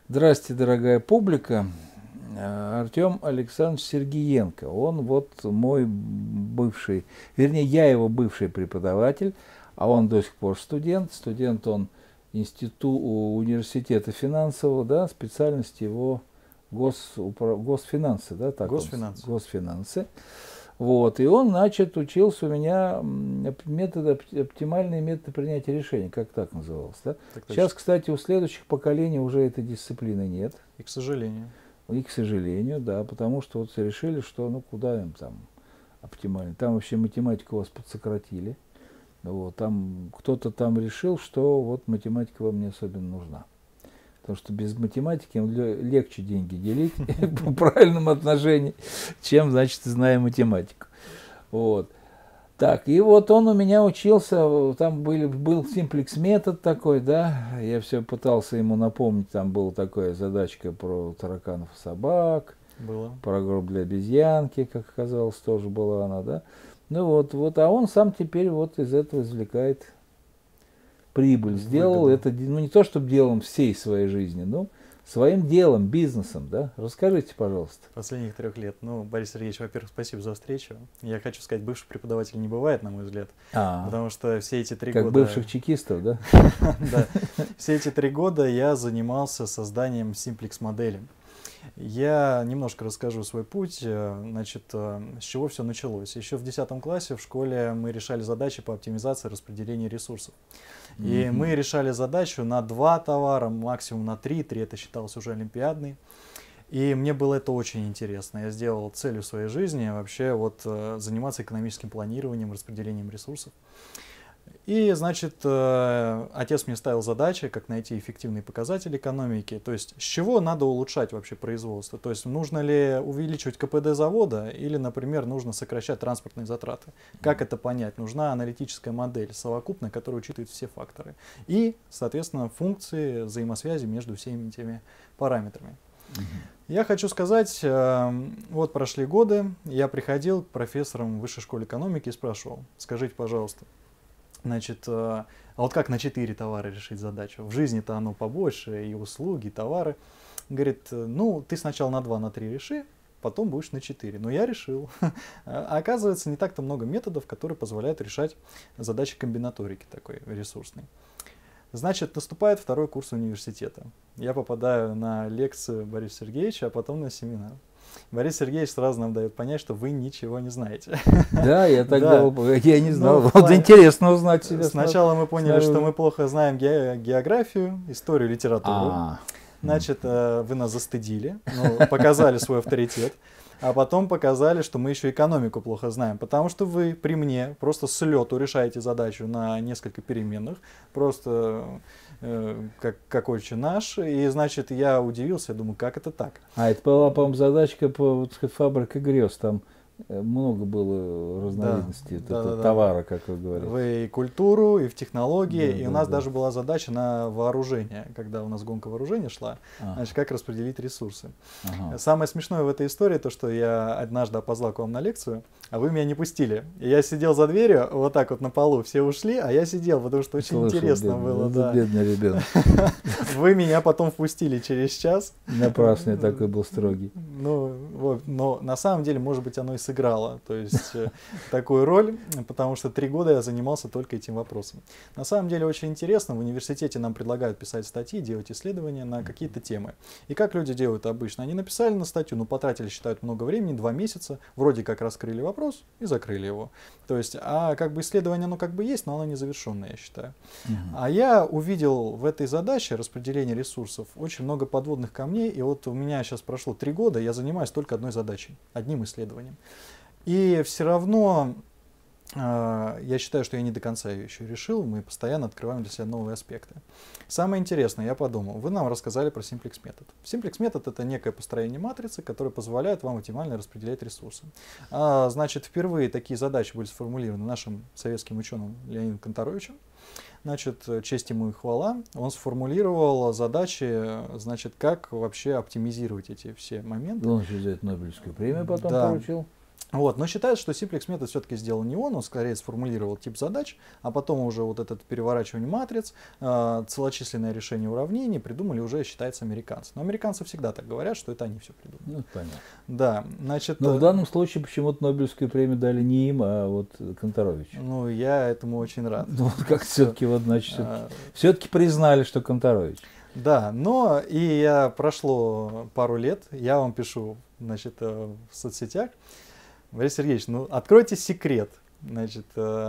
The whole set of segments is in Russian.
Здрасте, дорогая публика. Артем Александрович Сергиенко. Он вот мой бывший, вернее, я его бывший преподаватель, а он до сих пор студент. Студент он университета финансового, да, специальность его госфинансы, да, так Госфинансы. госфинансы. Вот, и он, значит, учился у меня оптимальные методы принятия решений, как так называлось, да? Сейчас, кстати, у следующих поколений уже этой дисциплины нет. И к сожалению. И, к сожалению, да, потому что вот решили, что ну куда им там оптимально. Там вообще математику вас подсократили. Вот, там кто-то там решил, что вот математика вам не особенно нужна. Потому что без математики им легче деньги делить в правильном отношении, чем, значит, зная математику. Вот. Так, и вот он у меня учился, там был симплекс метод такой, да, я все пытался ему напомнить, там была такая задачка про тараканов и собак, про гроб для обезьянки, как оказалось, тоже была она, да. Ну вот, а он сам теперь вот из этого извлекает прибыль. Сделал это, ну не то чтобы делом всей своей жизни, но своим делом, бизнесом, да? Расскажите, пожалуйста. Последних 3 лет. Ну, Борис Сергеевич, во-первых, спасибо за встречу. Я хочу сказать, бывший преподаватель не бывает, на мой взгляд. Потому что все эти 3 года... Как бывших чекистов, да? Да. Все эти 3 года я занимался созданием симплекс-модели. Я немножко расскажу свой путь, значит, с чего все началось. Еще в 10 классе в школе мы решали задачи по оптимизации распределения ресурсов. И мы решали задачу на 2 товара, максимум на 3. 3 это считалось уже олимпиадной. И мне было это очень интересно. Я сделал целью своей жизни вообще вот заниматься экономическим планированием, распределением ресурсов. И, значит, отец мне ставил задачи, как найти эффективные показатели экономики, то есть с чего надо улучшать вообще производство, то есть нужно ли увеличивать КПД завода или, например, нужно сокращать транспортные затраты. Как это понять? Нужна аналитическая модель совокупная, которая учитывает все факторы и, соответственно, функции взаимосвязи между всеми этими параметрами. Я хочу сказать, вот прошли годы, я приходил к профессорам в Высшей школе экономики и спрашивал, скажите, пожалуйста, значит, а вот как на 4 товара решить задачу? В жизни-то оно побольше, и услуги, и товары. Говорит, ну, ты сначала на 2, на 3 реши, потом будешь на 4. Но я решил. А оказывается, не так-то много методов, которые позволяют решать задачи комбинаторики такой ресурсной. Значит, наступает 2-й курс университета. Я попадаю на лекцию Бориса Сергеевича, а потом на семинар. Борис Сергеевич сразу нам дает понять, что вы ничего не знаете. Да, я так думал, я не знал. Вот интересно узнать себя. Сначала мы поняли, что мы плохо знаем географию, историю, литературу. Значит, вы нас застыдили, показали свой авторитет. А потом показали, что мы еще экономику плохо знаем, потому что вы при мне просто с лету решаете задачу на несколько переменных, просто как отче наш, и, значит, я удивился, я думаю, как это так? А это была, по-моему, задачка по фабрика грез, там много было разновидностей товара, как вы говорите. В и культуру, и в технологии, и у нас даже была задача на вооружение, когда у нас гонка вооружения шла, значит, как распределить ресурсы. Самое смешное в этой истории, то, что я однажды опоздал к вам на лекцию, а вы меня не пустили. И я сидел за дверью, вот так вот на полу, все ушли, а я сидел, потому что очень интересно было. Да. Бедный ребенок. Вы меня потом впустили через час. Напрасно я такой был строгий. Ну, вот, но на самом деле, может быть, оно и сыграло, то есть такую роль, потому что 3 года я занимался только этим вопросом. На самом деле очень интересно, в университете нам предлагают писать статьи, делать исследования на какие-то темы. И как люди делают обычно? Они написали на статью, но потратили, считают, много времени, 2 месяца, вроде как раскрыли вопрос и закрыли его. То есть, а как бы исследование, оно как бы есть, но оно незавершенное, я считаю. А я увидел в этой задаче распределения ресурсов очень много подводных камней, и вот у меня сейчас прошло 3 года, я занимаюсь только одной задачей, одним исследованием. И все равно я считаю, что я не до конца ее еще решил, мы постоянно открываем для себя новые аспекты. Самое интересное, я подумал, вы нам рассказали про симплекс метод. Симплекс метод это некое построение матрицы, которое позволяет вам оптимально распределять ресурсы. Значит, впервые такие задачи были сформулированы нашим советским ученым Леонидом Канторовичем. Значит, честь ему и хвала. Он сформулировал задачи, значит, как вообще оптимизировать эти все моменты. Он еще взять Нобелевскую премию потом получил. Вот, но считается, что Simplex метод все-таки сделал не он скорее сформулировал тип задач, а потом уже вот это переворачивание матриц, целочисленное решение уравнений придумали уже, считается, американцы. Но американцы всегда так говорят, что это они все придумали. Ну, понятно. Да, значит... Но в данном случае почему-то Нобелевскую премию дали не им, а вот Канторовичу. Ну, я этому очень рад. Ну, вот как все-таки, вот, значит, все-таки признали, что Канторович. Да, но и я прошло пару лет, я вам пишу, значит, в соцсетях, Борис Сергеевич, ну откройте секрет, значит,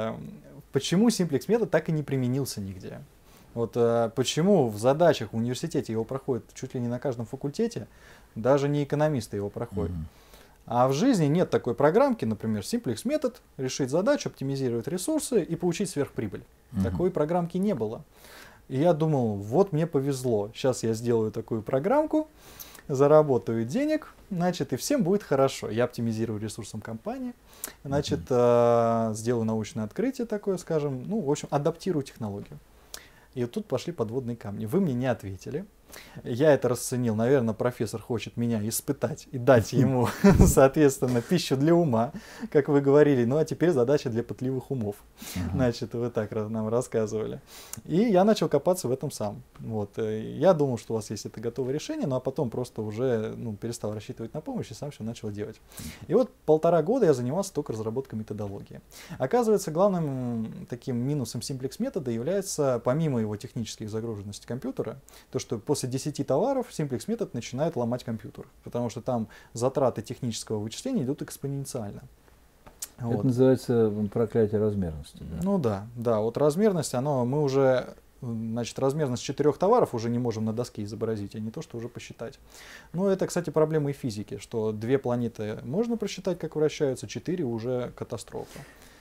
почему Simplex метод так и не применился нигде? Вот почему в задачах в университете его проходит чуть ли не на каждом факультете, даже не экономисты его проходят. А в жизни нет такой программки, например, Simplex метод, решить задачу, оптимизировать ресурсы и получить сверхприбыль. Такой программки не было. И я думал, вот мне повезло, сейчас я сделаю такую программку, заработаю денег, значит, и всем будет хорошо. Я оптимизирую ресурсом компании, значит, сделаю научное открытие такое, скажем, ну, в общем, адаптирую технологию. И вот тут пошли подводные камни. Вы мне не ответили. Я это расценил. Наверное, профессор хочет меня испытать и дать ему, соответственно, пищу для ума, как вы говорили. Ну, а теперь задача для пытливых умов. Значит, вы так нам рассказывали. И я начал копаться в этом сам. Вот. Я думал, что у вас есть это готовое решение, ну, а потом просто уже перестал рассчитывать на помощь и сам все начал делать. И вот 1,5 года я занимался только разработкой методологии. Оказывается, главным таким минусом Simplex метода является, помимо его технических загруженностей компьютера, то, что после 10 товаров Simplex метод начинает ломать компьютер, потому что там затраты технического вычисления идут экспоненциально. Это Вот. называется проклятие размерности. Да? Ну да, вот размерность, мы уже, значит, размерность 4 товаров уже не можем на доске изобразить, а не то, что уже посчитать. Ну это, кстати, проблема и физики, что 2 планеты можно просчитать, как вращаются, 4 уже катастрофа.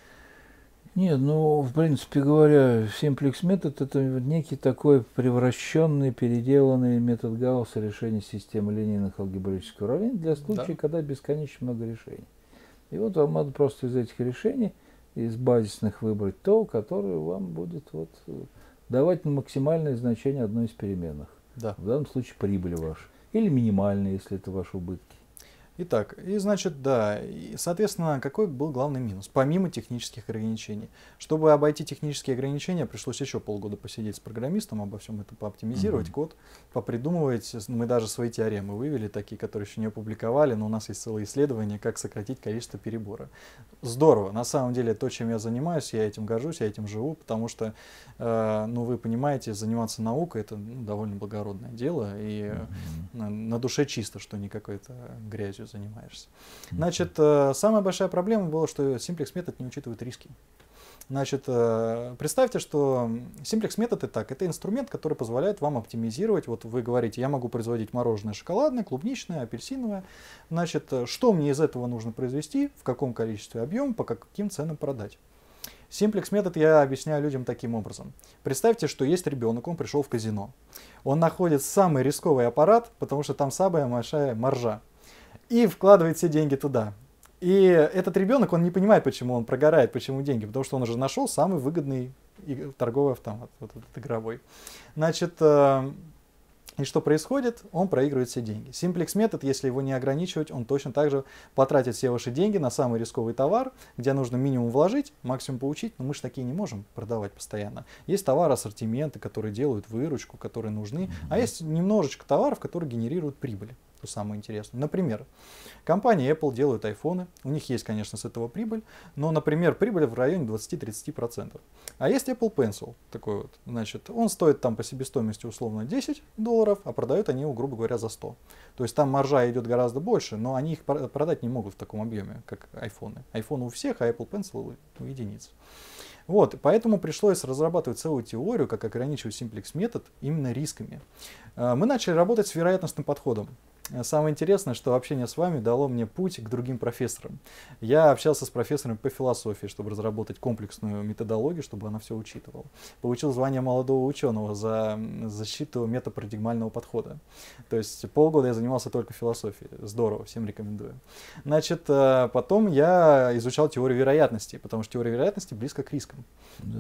Нет, ну, в принципе говоря, Simplex метод это некий такой превращенный, переделанный метод Гаусса решения системы линейных алгебраических уравнений для случая, когда бесконечно много решений. И вот вам надо просто из этих решений, из базисных выбрать то, которое вам будет вот давать максимальное значение одной из переменных. Да. В данном случае прибыль ваша. Или минимальная, если это ваши убытки. Итак, и значит, да, и, соответственно, какой был главный минус, помимо технических ограничений? Чтобы обойти технические ограничения, пришлось еще полгода посидеть с программистом, обо всем это пооптимизировать, код, попридумывать. Мы даже свои теоремы вывели, такие, которые еще не опубликовали, но у нас есть целое исследование, как сократить количество перебора. Здорово, на самом деле, то, чем я занимаюсь, я этим горжусь, я этим живу, потому что, ну, вы понимаете, заниматься наукой — это довольно благородное дело, и на душе чисто, что не какой-то грязью занимаешься. Значит, самая большая проблема была, что Simplex метод не учитывает риски. Значит, представьте, что Simplex метод это инструмент, который позволяет вам оптимизировать. Вот вы говорите, я могу производить мороженое шоколадное, клубничное, апельсиновое. Значит, что мне из этого нужно произвести, в каком количестве объем, по каким ценам продать. Simplex метод я объясняю людям таким образом. Представьте, что есть ребенок, он пришел в казино. Он находит самый рисковый аппарат, потому что там самая большая маржа. И вкладывает все деньги туда. И этот ребенок, он не понимает, почему он прогорает, почему деньги, потому что он уже нашел самый выгодный торговый автомат, вот этот игровой. Значит, и что происходит? Он проигрывает все деньги. Simplex метод, если его не ограничивать, он точно так же потратит все ваши деньги на самый рисковый товар, где нужно минимум вложить, максимум получить, но мы же такие не можем продавать постоянно. Есть товары, ассортименты, которые делают выручку, которые нужны, а есть немножечко товаров, которые генерируют прибыль. Что самое интересное. Например, компания Apple делает айфоны, у них есть, конечно, с этого прибыль, но, например, прибыль в районе 20-30%. А есть Apple Pencil, такой вот, значит, он стоит там по себестоимости условно $10, а продают они его, грубо говоря, за 100. То есть там маржа идет гораздо больше, но они их продать не могут в таком объеме, как айфоны. Айфоны у всех, а Apple Pencil у единиц. Вот, поэтому пришлось разрабатывать целую теорию, как ограничивать Simplex метод именно рисками. Мы начали работать с вероятностным подходом. Самое интересное, что общение с вами дало мне путь к другим профессорам. Я общался с профессором по философии, чтобы разработать комплексную методологию, чтобы она все учитывала. Получил звание молодого ученого за защиту метапарадигмального подхода. То есть полгода я занимался только философией. Здорово, всем рекомендую. Значит, потом я изучал теорию вероятности, потому что теория вероятности близко к рискам. Да.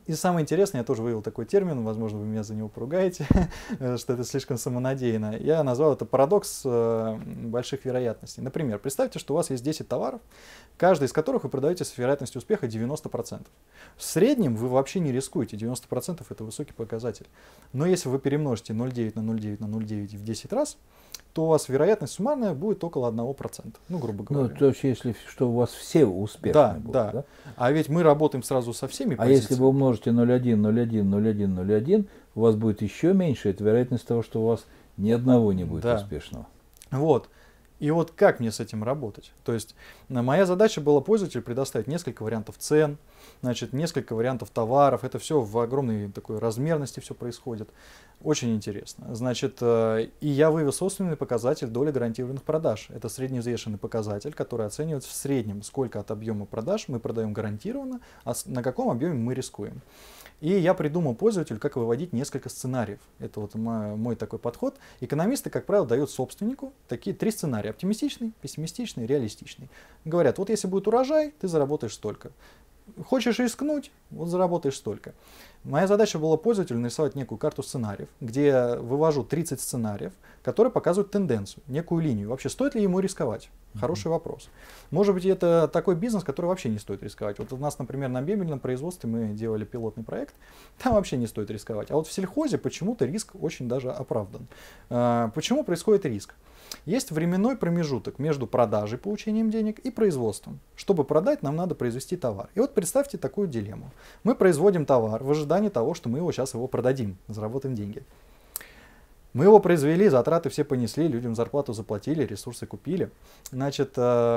И самое интересное, я тоже вывел такой термин, возможно, вы меня за него поругаете, что это слишком самонадеянно. Я назвал это парадокс больших вероятностей. Например, представьте, что у вас есть 10 товаров, каждый из которых вы продаете с вероятностью успеха 90%. В среднем вы вообще не рискуете, 90% это высокий показатель. Но если вы перемножите 0,9 на 0,9 на 0,9 в 10 раз, то у вас вероятность суммарная будет около 1%, ну, грубо говоря. Ну, то есть, если что у вас все успешные будут, да? А ведь мы работаем сразу со всеми позициями. А если вы умножите 0,1, 0,1, 0,1, 0,1, у вас будет еще меньше, это вероятность того, что у вас ни одного не будет успешного. Вот. И вот как мне с этим работать? То есть моя задача была пользователю предоставить несколько вариантов цен, значит, несколько вариантов товаров. Это все в огромной такой размерности все происходит. Очень интересно. Значит, и я вывел собственный показатель доли гарантированных продаж. Это средневзвешенный показатель, который оценивает в среднем, сколько от объема продаж мы продаем гарантированно, а на каком объеме мы рискуем. И я придумал пользователю, как выводить несколько сценариев. Это вот мой такой подход. Экономисты, как правило, дают собственнику такие 3 сценария. Оптимистичный, пессимистичный, реалистичный. Говорят, вот если будет урожай, ты заработаешь столько. Хочешь рискнуть, вот заработаешь столько. Моя задача была пользователю нарисовать некую карту сценариев, где я вывожу 30 сценариев, которые показывают тенденцию, некую линию. Вообще, стоит ли ему рисковать? Хороший вопрос. Может быть, это такой бизнес, который вообще не стоит рисковать. Вот у нас, например, на мебельном производстве мы делали пилотный проект, там вообще не стоит рисковать. А вот в сельхозе почему-то риск очень даже оправдан. Почему происходит риск? Есть временной промежуток между продажей, получением денег и производством. Чтобы продать, нам надо произвести товар. И вот представьте такую дилемму. Мы производим товар в ожидании того, что мы сейчас его продадим, заработаем деньги. Мы его произвели, затраты все понесли, людям зарплату заплатили, ресурсы купили. Значит,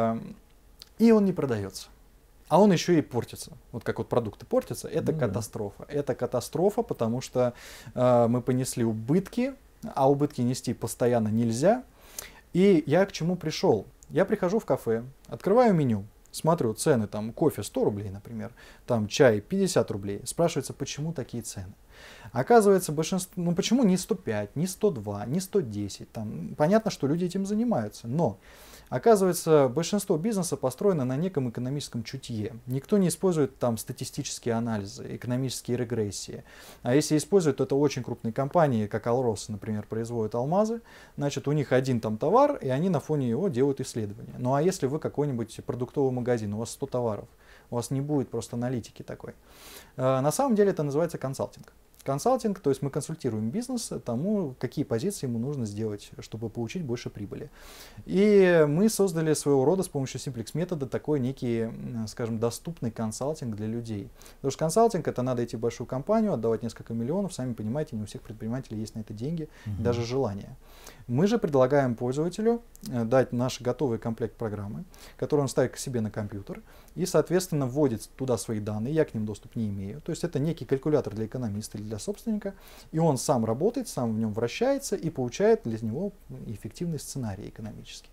и он не продается. А он еще и портится. Вот как вот продукты портятся, это катастрофа. Это катастрофа, потому что мы понесли убытки, а убытки нести постоянно нельзя. И я к чему пришел? Я прихожу в кафе, открываю меню, смотрю цены, там кофе 100 рублей, например, там чай 50 рублей. Спрашивается, почему такие цены? Оказывается, большинство, ну почему не 105, не 102, не 110? Там, понятно, что люди этим занимаются, но оказывается, большинство бизнеса построено на неком экономическом чутье. Никто не использует там статистические анализы, экономические регрессии. А если используют, то это очень крупные компании, как Алрос, например, производят алмазы. Значит, у них один там товар, и они на фоне его делают исследования. Ну а если вы какой-нибудь продуктовый магазин, у вас 100 товаров, у вас не будет просто аналитики такой. На самом деле это называется консалтинг. Консалтинг, то есть мы консультируем бизнес тому, какие позиции ему нужно сделать, чтобы получить больше прибыли. И мы создали своего рода с помощью Simplex метода такой некий, скажем, доступный консалтинг для людей. Потому что консалтинг — это надо идти в большую компанию, отдавать несколько миллионов, сами понимаете, не у всех предпринимателей есть на это деньги, даже желание. Мы же предлагаем пользователю дать наш готовый комплект программы, который он ставит к себе на компьютер и, соответственно, вводит туда свои данные, я к ним доступ не имею. То есть это некий калькулятор для экономиста или для собственника, и он сам работает, сам в нем вращается и получает для него эффективный сценарий экономический.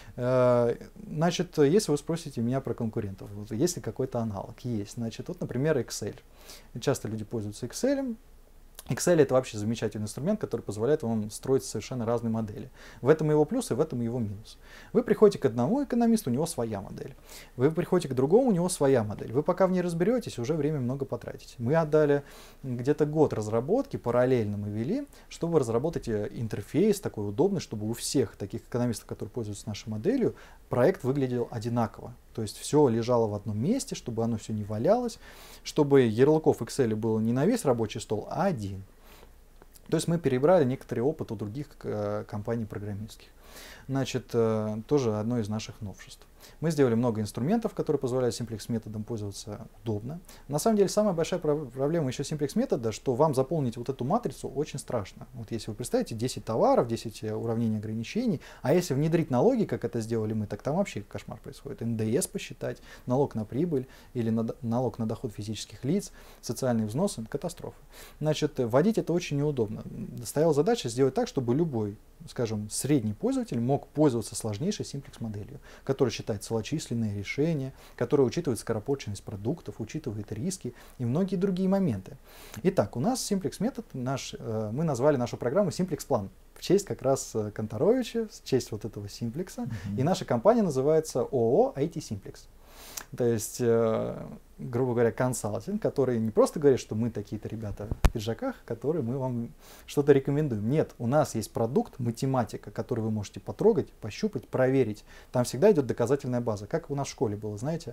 Значит, если вы спросите меня про конкурентов, есть ли какой-то аналог? Есть. Значит, вот, например, Excel. Часто люди пользуются Excel. Excel — это вообще замечательный инструмент, который позволяет вам строить совершенно разные модели. В этом его плюс и в этом его минус. Вы приходите к одному экономисту, у него своя модель. Вы приходите к другому, у него своя модель. Вы пока в ней разберетесь, уже время много потратите. Мы отдали где-то год разработки, параллельно мы вели, чтобы разработать интерфейс такой удобный, чтобы у всех таких экономистов, которые пользуются нашей моделью, проект выглядел одинаково. То есть все лежало в одном месте, чтобы оно все не валялось, чтобы ярлыков Excel было не на весь рабочий стол, а один. То есть мы перебрали некоторый опыт у других компаний программистских. Значит, тоже одно из наших новшеств. Мы сделали много инструментов, которые позволяют Simplex методом пользоваться удобно. На самом деле, самая большая проблема еще Simplex метода, что вам заполнить вот эту матрицу очень страшно. Вот если вы представите 10 товаров, 10 уравнений ограничений, а если внедрить налоги, как это сделали мы, так там вообще кошмар происходит. НДС посчитать, налог на прибыль или налог на доход физических лиц, социальные взносы — катастрофа. Значит, вводить это очень неудобно. Стояла задача сделать так, чтобы любой, скажем, средний пользователь мог пользоваться сложнейшей Simplex моделью, которая считает целочисленные решения, которая учитывает скоропорченность продуктов, учитывает риски и многие другие моменты. Итак, у нас Simplex метод, мы назвали нашу программу Simplex Plan в честь как раз Канторовича, в честь вот этого Simplex. И наша компания называется ООО IT Simplex. То есть, грубо говоря, консалтинг, который не просто говорит, что мы такие-то ребята в пиджаках, которые мы вам что-то рекомендуем. Нет, у нас есть продукт, математика, который вы можете потрогать, пощупать, проверить. Там всегда идет доказательная база, как у нас в школе было, знаете.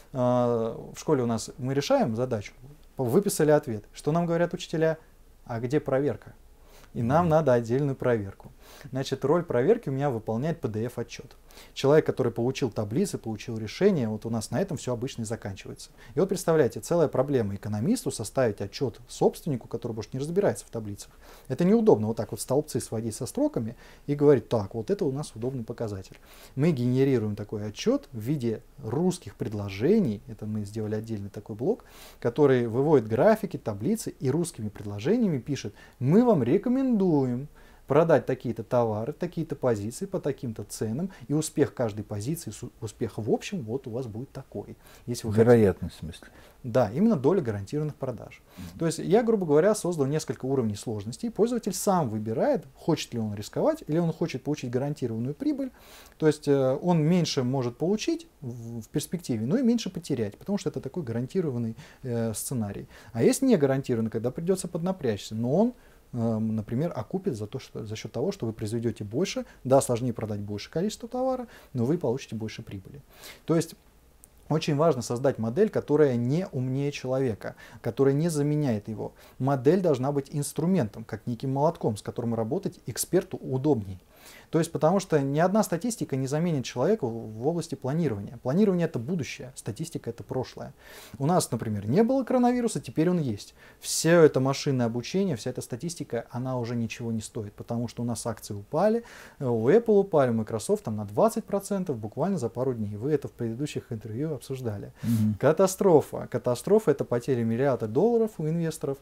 В школе у нас мы решаем задачу, выписали ответ. Что нам говорят учителя? А где проверка? И нам надо отдельную проверку. Значит, роль проверки у меня выполняет PDF-отчет. Человек, который получил таблицы, получил решение, вот у нас на этом все обычно и заканчивается. И вот представляете, целая проблема экономисту составить отчет собственнику, который больше не разбирается в таблицах. Это неудобно вот так вот столбцы сводить со строками и говорить, так, вот это у нас удобный показатель. Мы генерируем такой отчет в виде русских предложений, это мы сделали отдельный такой блок, который выводит графики, таблицы и русскими предложениями пишет, мы вам рекомендуем продать такие-то товары, такие-то позиции по таким-то ценам, и успех каждой позиции, успех в общем, вот у вас будет такой. Если вы вероятность, в смысле? Да, именно доля гарантированных продаж. То есть я, грубо говоря, создал несколько уровней сложности, и пользователь сам выбирает, хочет ли он рисковать, или он хочет получить гарантированную прибыль. То есть он меньше может получить в перспективе, но и меньше потерять, потому что это такой гарантированный сценарий. А есть не гарантированный, когда придется поднапрячься, но он например, окупит за счет того, что вы произведете больше, да, сложнее продать больше количество товара, но вы получите больше прибыли. То есть очень важно создать модель, которая не умнее человека, которая не заменяет его. Модель должна быть инструментом, как неким молотком, с которым работать эксперту удобней. То есть потому что ни одна статистика не заменит человека в области планирования. Планирование — это будущее, статистика — это прошлое. У нас, например, не было коронавируса, теперь он есть. Все это машинное обучение, вся эта статистика, она уже ничего не стоит, потому что у нас акции упали, у Apple упали, у Microsoft там на 20% буквально за пару дней. Вы это в предыдущих интервью обсуждали. Катастрофа. Катастрофа — это потеря миллиарда долларов у инвесторов.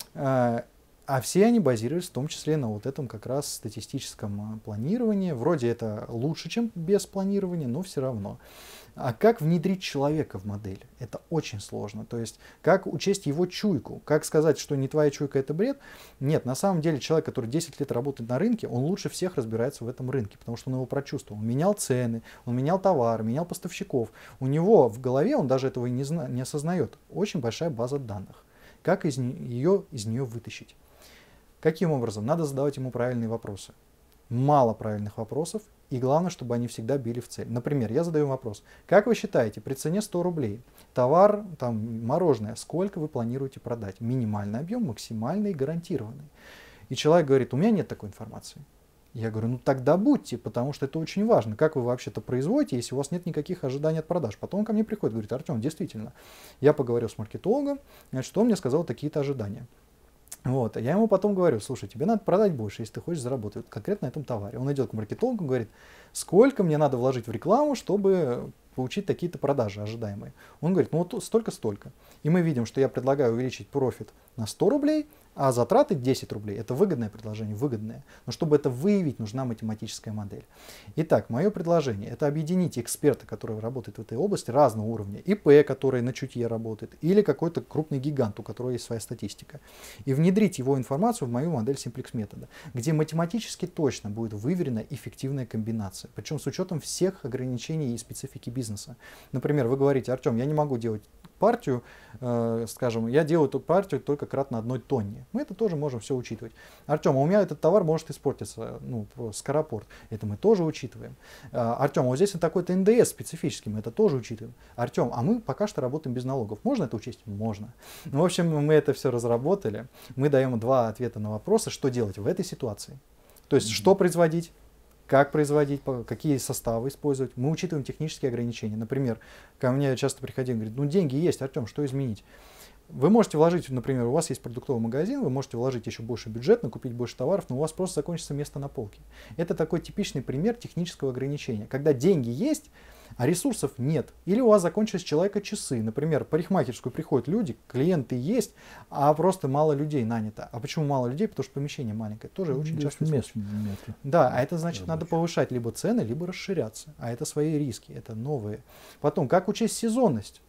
А все они базировались в том числе на вот этом как раз статистическом планировании. Вроде это лучше, чем без планирования, но все равно. А как внедрить человека в модель? Это очень сложно. То есть, как учесть его чуйку? Как сказать, что не твоя чуйка — это бред? Нет, на самом деле человек, который 10 лет работает на рынке, он лучше всех разбирается в этом рынке, потому что он его прочувствовал. Он менял цены, он менял товары, менял поставщиков. У него в голове, он даже этого и не осознает, очень большая база данных. Как из нее вытащить? Каким образом? Надо задавать ему правильные вопросы. Мало правильных вопросов, и главное, чтобы они всегда били в цель. Например, я задаю вопрос. Как вы считаете, при цене 100 рублей, товар, там, мороженое, сколько вы планируете продать? Минимальный объем, максимальный и гарантированный. И человек говорит, у меня нет такой информации. Я говорю, ну тогда будьте, потому что это очень важно. Как вы вообще-то производите, если у вас нет никаких ожиданий от продаж? Потом он ко мне приходит, говорит, Артем, действительно, я поговорил с маркетологом, значит, он мне сказал такие-то ожидания. Вот. Я ему потом говорю, слушай, тебе надо продать больше, если ты хочешь заработать конкретно на этом товаре. Он идет к маркетологу и говорит, сколько мне надо вложить в рекламу, чтобы получить такие-то продажи ожидаемые. Он говорит, ну вот столько-столько. И мы видим, что я предлагаю увеличить профит на 100 рублей, а затраты 10 рублей. Это выгодное предложение, выгодное. Но чтобы это выявить, нужна математическая модель. Итак, мое предложение — это объединить эксперта, который работает в этой области разного уровня, ИП, который на чутье работает, или какой-то крупный гигант, у которого есть своя статистика, и внедрить его информацию в мою модель Simplex метода, где математически точно будет выверена эффективная комбинация, причем с учетом всех ограничений и специфики бизнеса. Например, вы говорите, Артем, я не могу делать партию, скажем, я делаю эту партию только кратно 1 тонне. Мы это тоже можем все учитывать. Артем, а у меня этот товар может испортиться, ну, скоропорт. Это мы тоже учитываем. Артем, а вот здесь такой-то НДС специфический, мы это тоже учитываем. Артем, а мы пока что работаем без налогов. Можно это учесть? Можно. Ну, в общем, мы это все разработали. Мы даем 2 ответа на вопросы, что делать в этой ситуации. То есть, что производить, как производить, какие составы использовать. Мы учитываем технические ограничения. Например, ко мне часто приходили, говорят, ну деньги есть, Артем, что изменить? Вы можете вложить, например, у вас есть продуктовый магазин, вы можете вложить еще больше бюджет, накупить больше товаров, но у вас просто закончится место на полке. Это такой типичный пример технического ограничения. Когда деньги есть, а ресурсов нет. Или у вас закончились человека часы. Например, в парикмахерскую приходят люди, клиенты есть, а просто мало людей нанято. А почему мало людей? Потому что помещение маленькое. Тоже очень часто. Да, а это значит, надо повышать либо цены, либо расширяться. А это свои риски, это новые. Потом, как учесть сезонность?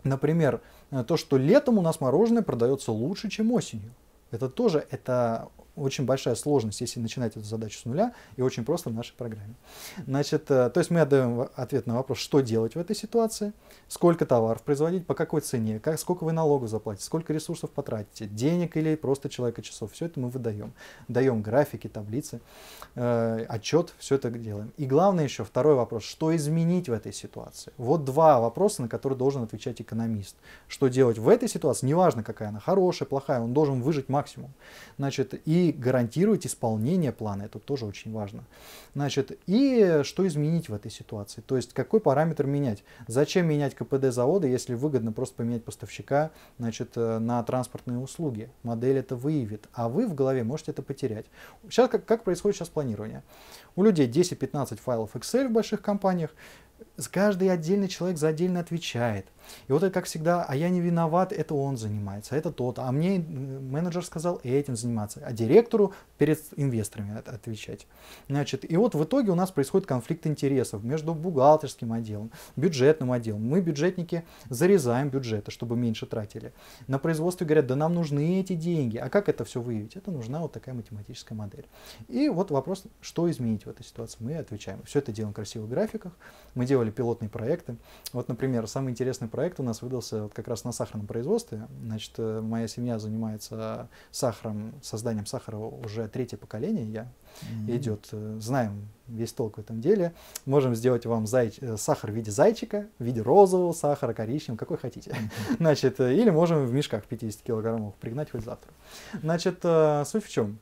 Например, то, что летом у нас мороженое продается лучше, чем осенью. Это тоже очень большая сложность, если начинать эту задачу с нуля, и очень просто в нашей программе. Значит, то есть мы отдаем ответ на вопрос, что делать в этой ситуации, сколько товаров производить, по какой цене, сколько вы налогов заплатите, сколько ресурсов потратите, денег или просто человека часов. Все это мы выдаем. Даем графики, таблицы, отчет, все это делаем. И главное еще, второй вопрос, что изменить в этой ситуации. Вот два вопроса, на которые должен отвечать экономист. Что делать в этой ситуации, неважно какая она, хорошая, плохая, он должен выжить максимум. Значит, и гарантировать исполнение плана, это тоже очень важно. Значит, и что изменить в этой ситуации, то есть какой параметр менять. Зачем менять КПД завода, если выгодно просто поменять поставщика, значит, на транспортные услуги. Модель это выявит, а вы в голове можете это потерять. Сейчас, как происходит сейчас планирование? У людей 10-15 файлов Excel в больших компаниях, каждый отдельный человек за отдельно отвечает. И вот это как всегда, а я не виноват, это он занимается, это тот, а мне менеджер сказал этим заниматься, а директору перед инвесторами отвечать. Значит, и вот в итоге у нас происходит конфликт интересов между бухгалтерским отделом, бюджетным отделом. Мы, бюджетники, зарезаем бюджеты, чтобы меньше тратили. На производстве говорят, да нам нужны эти деньги. А как это все выявить? Это нужна вот такая математическая модель. И вот вопрос, что изменить в этой ситуации, мы отвечаем. Все это делаем в красивых графиках. Мы делали пилотные проекты. Вот, например, самый интересный проект у нас выдался вот как раз на сахарном производстве. Значит, моя семья занимается сахаром, созданием сахара уже третье поколение идет. Знаем весь толк в этом деле. Можем сделать вам сахар в виде зайчика, в виде розового сахара, коричневого, какой хотите. Значит, или можем в мешках 50 килограммов пригнать хоть завтра. Значит, суть в чем?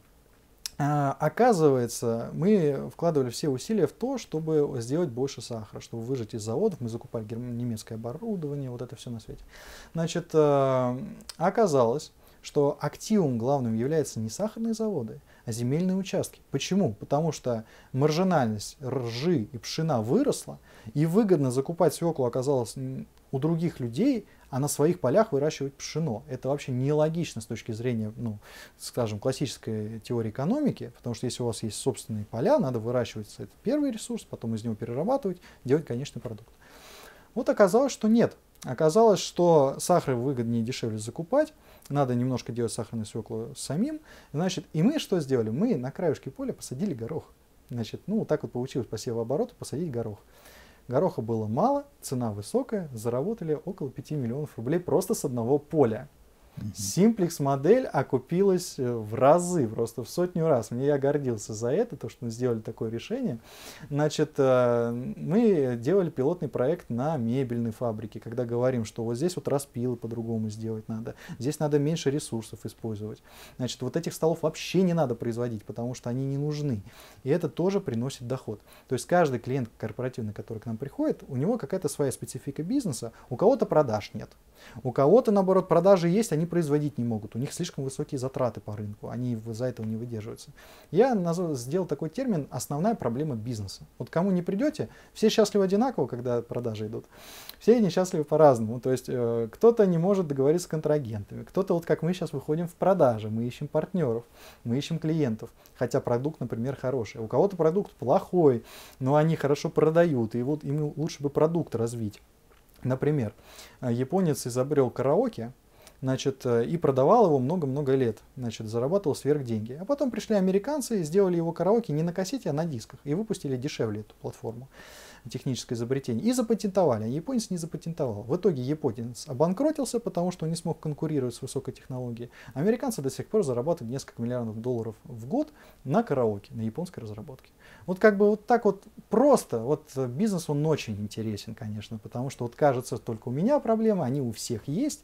Оказывается, мы вкладывали все усилия в то, чтобы сделать больше сахара, чтобы выжать из заводов. Мы закупали немецкое оборудование, вот это все на свете. Значит, оказалось, что активом главным являются не сахарные заводы, а земельные участки. Почему? Потому что маржинальность ржи и пшена выросла, и выгодно закупать свеклу оказалось у других людей, а на своих полях выращивать пшено. Это вообще нелогично с точки зрения, скажем, классической теории экономики, потому что если у вас есть собственные поля, надо выращивать этот первый ресурс, потом из него перерабатывать, делать конечный продукт. Вот оказалось, что нет. Оказалось, что сахар выгоднее и дешевле закупать, надо немножко делать сахарную свеклу самим. Значит, и мы что сделали? Мы на краюшке поля посадили горох. Значит, вот так вот получилось по севообороту посадить горох. Гороха было мало, цена высокая, заработали около 5 миллионов рублей просто с одного поля. Simplex модель окупилась в разы, просто в 100 раз. Я гордился за это, то, что мы сделали такое решение. Значит, мы делали пилотный проект на мебельной фабрике, когда говорим, что вот здесь вот распилы по-другому сделать надо, здесь надо меньше ресурсов использовать. Значит, вот этих столов вообще не надо производить, потому что они не нужны. И это тоже приносит доход. То есть каждый клиент корпоративный, который к нам приходит, у него какая-то своя специфика бизнеса, у кого-то продаж нет. У кого-то, наоборот, продажи есть, они производить не могут. У них слишком высокие затраты по рынку, они из-за этого не выдерживаются. Я сделал такой термин «основная проблема бизнеса». Вот кому не придете, все счастливы одинаково, когда продажи идут. Все несчастливы по-разному. То есть кто-то не может договориться с контрагентами, кто-то, вот как мы сейчас выходим в продажи, мы ищем партнеров, мы ищем клиентов. Хотя продукт, например, хороший. У кого-то продукт плохой, но они хорошо продают, и вот им лучше бы продукт развить. Например, японец изобрел караоке, значит, и продавал его много-много лет, значит, зарабатывал сверх деньги. А потом пришли американцы и сделали его караоке не на кассете, а на дисках, и выпустили дешевле эту платформу, техническое изобретение, и запатентовали, а японец не запатентовал. В итоге японец обанкротился, потому что он не смог конкурировать с высокой технологией. Американцы до сих пор зарабатывают несколько миллиардов долларов в год на караоке, на японской разработке. Вот как бы вот так вот просто, вот бизнес он очень интересен, конечно, потому что вот кажется, только у меня проблемы, они у всех есть.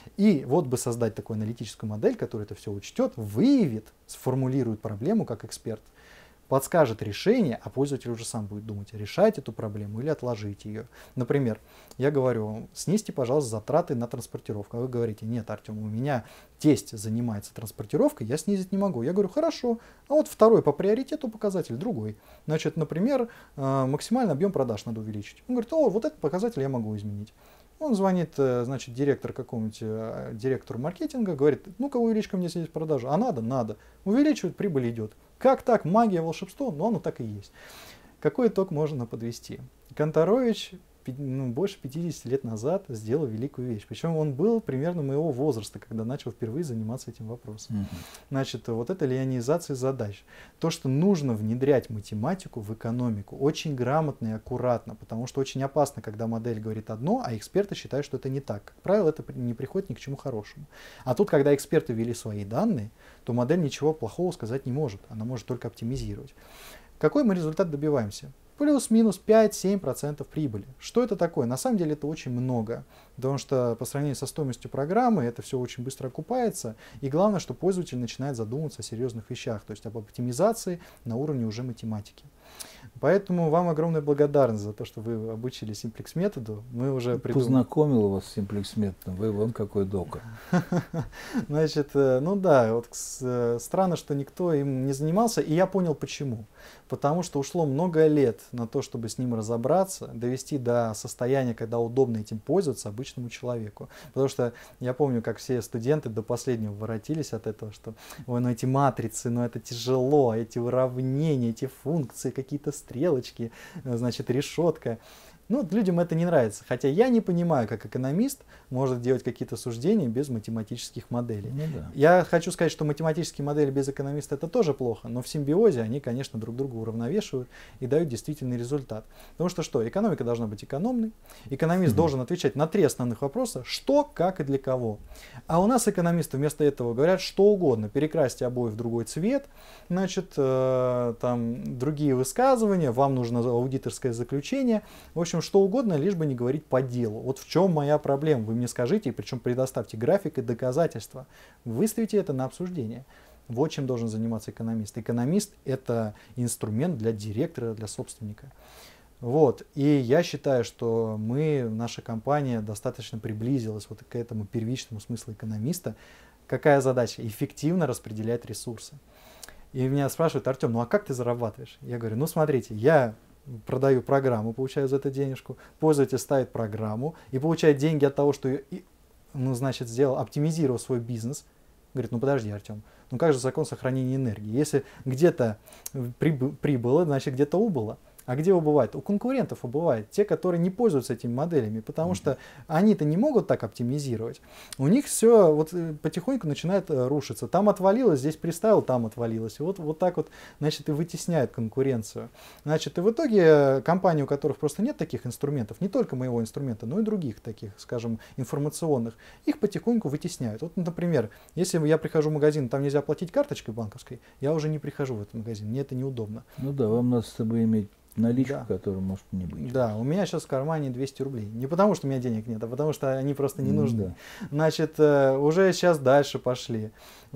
И вот бы создать такую аналитическую модель, которая это все учтет, выявит, сформулирует проблему как эксперт, подскажет решение, а пользователь уже сам будет думать, решать эту проблему или отложить ее. Например, я говорю, снизьте, пожалуйста, затраты на транспортировку. А вы говорите, нет, Артем, у меня тесть занимается транспортировкой, я снизить не могу. Я говорю, хорошо, а вот второй по приоритету показатель другой. Значит, например, максимальный объем продаж надо увеличить. Он говорит, вот этот показатель я могу изменить. Он звонит, значит, директору маркетинга, говорит, ну-ка увеличь-ка мне здесь продажу. А надо? Надо. Увеличивает, прибыль идет. Как так? Магия, волшебство? Но оно так и есть. Какой итог можно подвести? Конторович больше 50 лет назад сделал великую вещь. Причем он был примерно моего возраста, когда начал впервые заниматься этим вопросом. Значит, вот это леонизация задач. То, что нужно внедрять математику в экономику очень грамотно и аккуратно, потому что очень опасно, когда модель говорит одно, а эксперты считают, что это не так. Как правило, это не приходит ни к чему хорошему. А тут, когда эксперты ввели свои данные, то модель ничего плохого сказать не может. Она может только оптимизировать. Какой мы результат добиваемся? Плюс-минус 5-7% прибыли. Что это такое? На самом деле это очень много, потому что по сравнению со стоимостью программы это все очень быстро окупается. И главное, что пользователь начинает задумываться о серьезных вещах, то есть об оптимизации на уровне уже математики. Поэтому вам огромная благодарность за то, что вы обучили Simplex методу. Мы уже познакомил вас с Simplex методом. Вы вон какой доктор. Значит, ну да, вот странно, что никто им не занимался, и я понял почему. Потому что ушло много лет на то, чтобы с ним разобраться, довести до состояния, когда удобно этим пользоваться обычному человеку. Потому что я помню, как все студенты до последнего воротились от этого, что ой, ну эти матрицы, ну это тяжело, эти уравнения, эти функции, какие-то стрелочки, значит, решетка. Ну, людям это не нравится. Хотя я не понимаю, как экономист может делать какие-то суждения без математических моделей. Ну, да. Я хочу сказать, что математические модели без экономиста это тоже плохо, но в симбиозе они, конечно, друг друга уравновешивают и дают действительный результат. Потому что что? Экономика должна быть экономной. Экономист должен отвечать на 3 основных вопроса: что, как и для кого. А у нас экономисты вместо этого говорят что угодно. Перекрасьте обои в другой цвет, значит, там другие высказывания, вам нужно аудиторское заключение. В общем, что угодно, лишь бы не говорить по делу. Вот в чем моя проблема. Вы мне скажите, и причем предоставьте график и доказательства. Выставите это на обсуждение. Вот чем должен заниматься экономист. Экономист – это инструмент для директора, для собственника. Вот. И я считаю, что наша компания достаточно приблизилась вот к этому первичному смыслу экономиста. Какая задача? Эффективно распределять ресурсы. И меня спрашивают: Артем, ну а как ты зарабатываешь? Я говорю: ну смотрите, я продаю программу, получаю за это денежку, пользователь ставит программу и получает деньги от того, что ну, значит, оптимизировал свой бизнес. Говорит: ну подожди, Артем, ну как же закон сохранения энергии? Если где-то прибыло, значит где-то убыло. А где убывает? У конкурентов убывает. Те, которые не пользуются этими моделями, потому что они-то не могут так оптимизировать. У них все вот потихоньку начинает рушиться. Там отвалилось, здесь приставил, там отвалилось. И вот так вот, значит, и вытесняют конкуренцию. Значит, и в итоге компании, у которых просто нет таких инструментов, не только моего инструмента, но и других таких, скажем, информационных, их потихоньку вытесняют. Вот, например, если я прихожу в магазин, там нельзя платить карточкой банковской, я уже не прихожу в этот магазин, мне это неудобно. Ну да, вам надо с собой иметь наличку, да, которая может не быть. Да, у меня сейчас в кармане 200 рублей. Не потому, что у меня денег нет, а потому, что они просто не нужны. Да. Значит, уже сейчас дальше пошли.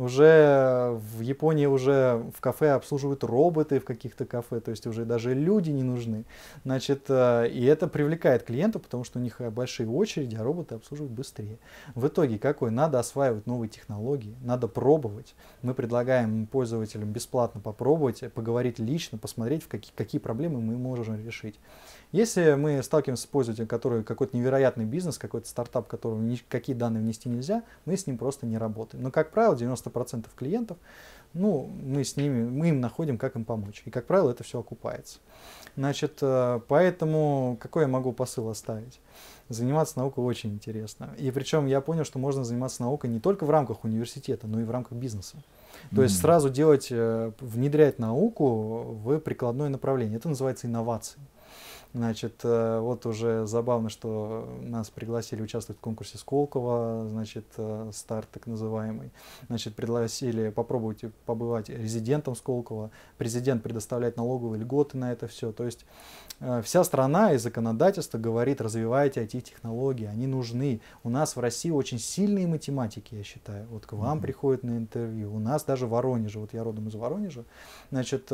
Уже в Японии уже в кафе обслуживают роботы в каких-то кафе, то есть уже даже люди не нужны. Значит, и это привлекает клиентов, потому что у них большие очереди, а роботы обслуживают быстрее. В итоге какой? Надо осваивать новые технологии, надо пробовать. Мы предлагаем пользователям бесплатно попробовать, поговорить лично, посмотреть, какие проблемы мы можем решить. Если мы сталкиваемся с пользователем, который какой-то невероятный бизнес, какой-то стартап, которому никакие данные внести нельзя, мы с ним просто не работаем. Но, как правило, 90% клиентов, ну, мы им находим, как им помочь. И, как правило, это все окупается. Значит, поэтому какой я могу посыл оставить? Заниматься наукой очень интересно. И причем я понял, что можно заниматься наукой не только в рамках университета, но и в рамках бизнеса. То есть сразу внедрять науку в прикладное направление. Это называется инновацией. Значит, вот уже забавно, что нас пригласили участвовать в конкурсе Сколково, значит, старт так называемый. Значит, пригласили попробовать побывать резидентом Сколково. Президент предоставляет налоговые льготы на это все. То есть вся страна и законодательство говорит: развивайте IT-технологии, они нужны. У нас в России очень сильные математики, я считаю. Вот к вам приходят на интервью. У нас даже в Воронеже, вот я родом из Воронежа, значит,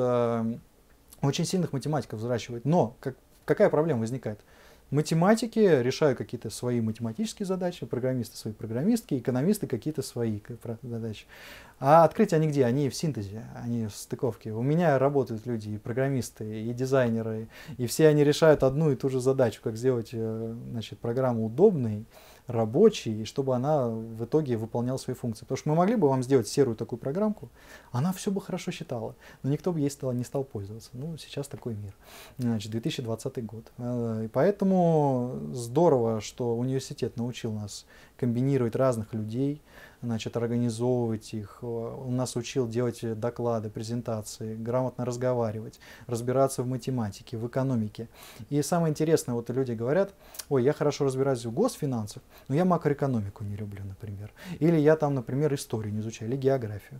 очень сильных математиков взращивают. Но какая проблема возникает? Математики решают какие-то свои математические задачи, программисты свои программистские, экономисты какие-то свои задачи. А открыть они где? Они в синтезе, они в стыковке. У меня работают люди, и программисты, и дизайнеры, и все они решают одну и ту же задачу, как сделать, значит, программу удобной, рабочей, и чтобы она в итоге выполняла свои функции. Потому что мы могли бы вам сделать серую такую программку, она все бы хорошо считала, но никто бы ей не стал пользоваться. Ну, сейчас такой мир. Значит, 2020 год. И поэтому здорово, что университет научил нас комбинировать разных людей, значит, организовывать их. Он нас учил делать доклады, презентации, грамотно разговаривать, разбираться в математике, в экономике. И самое интересное, вот люди говорят: ой, я хорошо разбираюсь в госфинансах, но я макроэкономику не люблю, например. Или я там, например, историю не изучаю, или географию.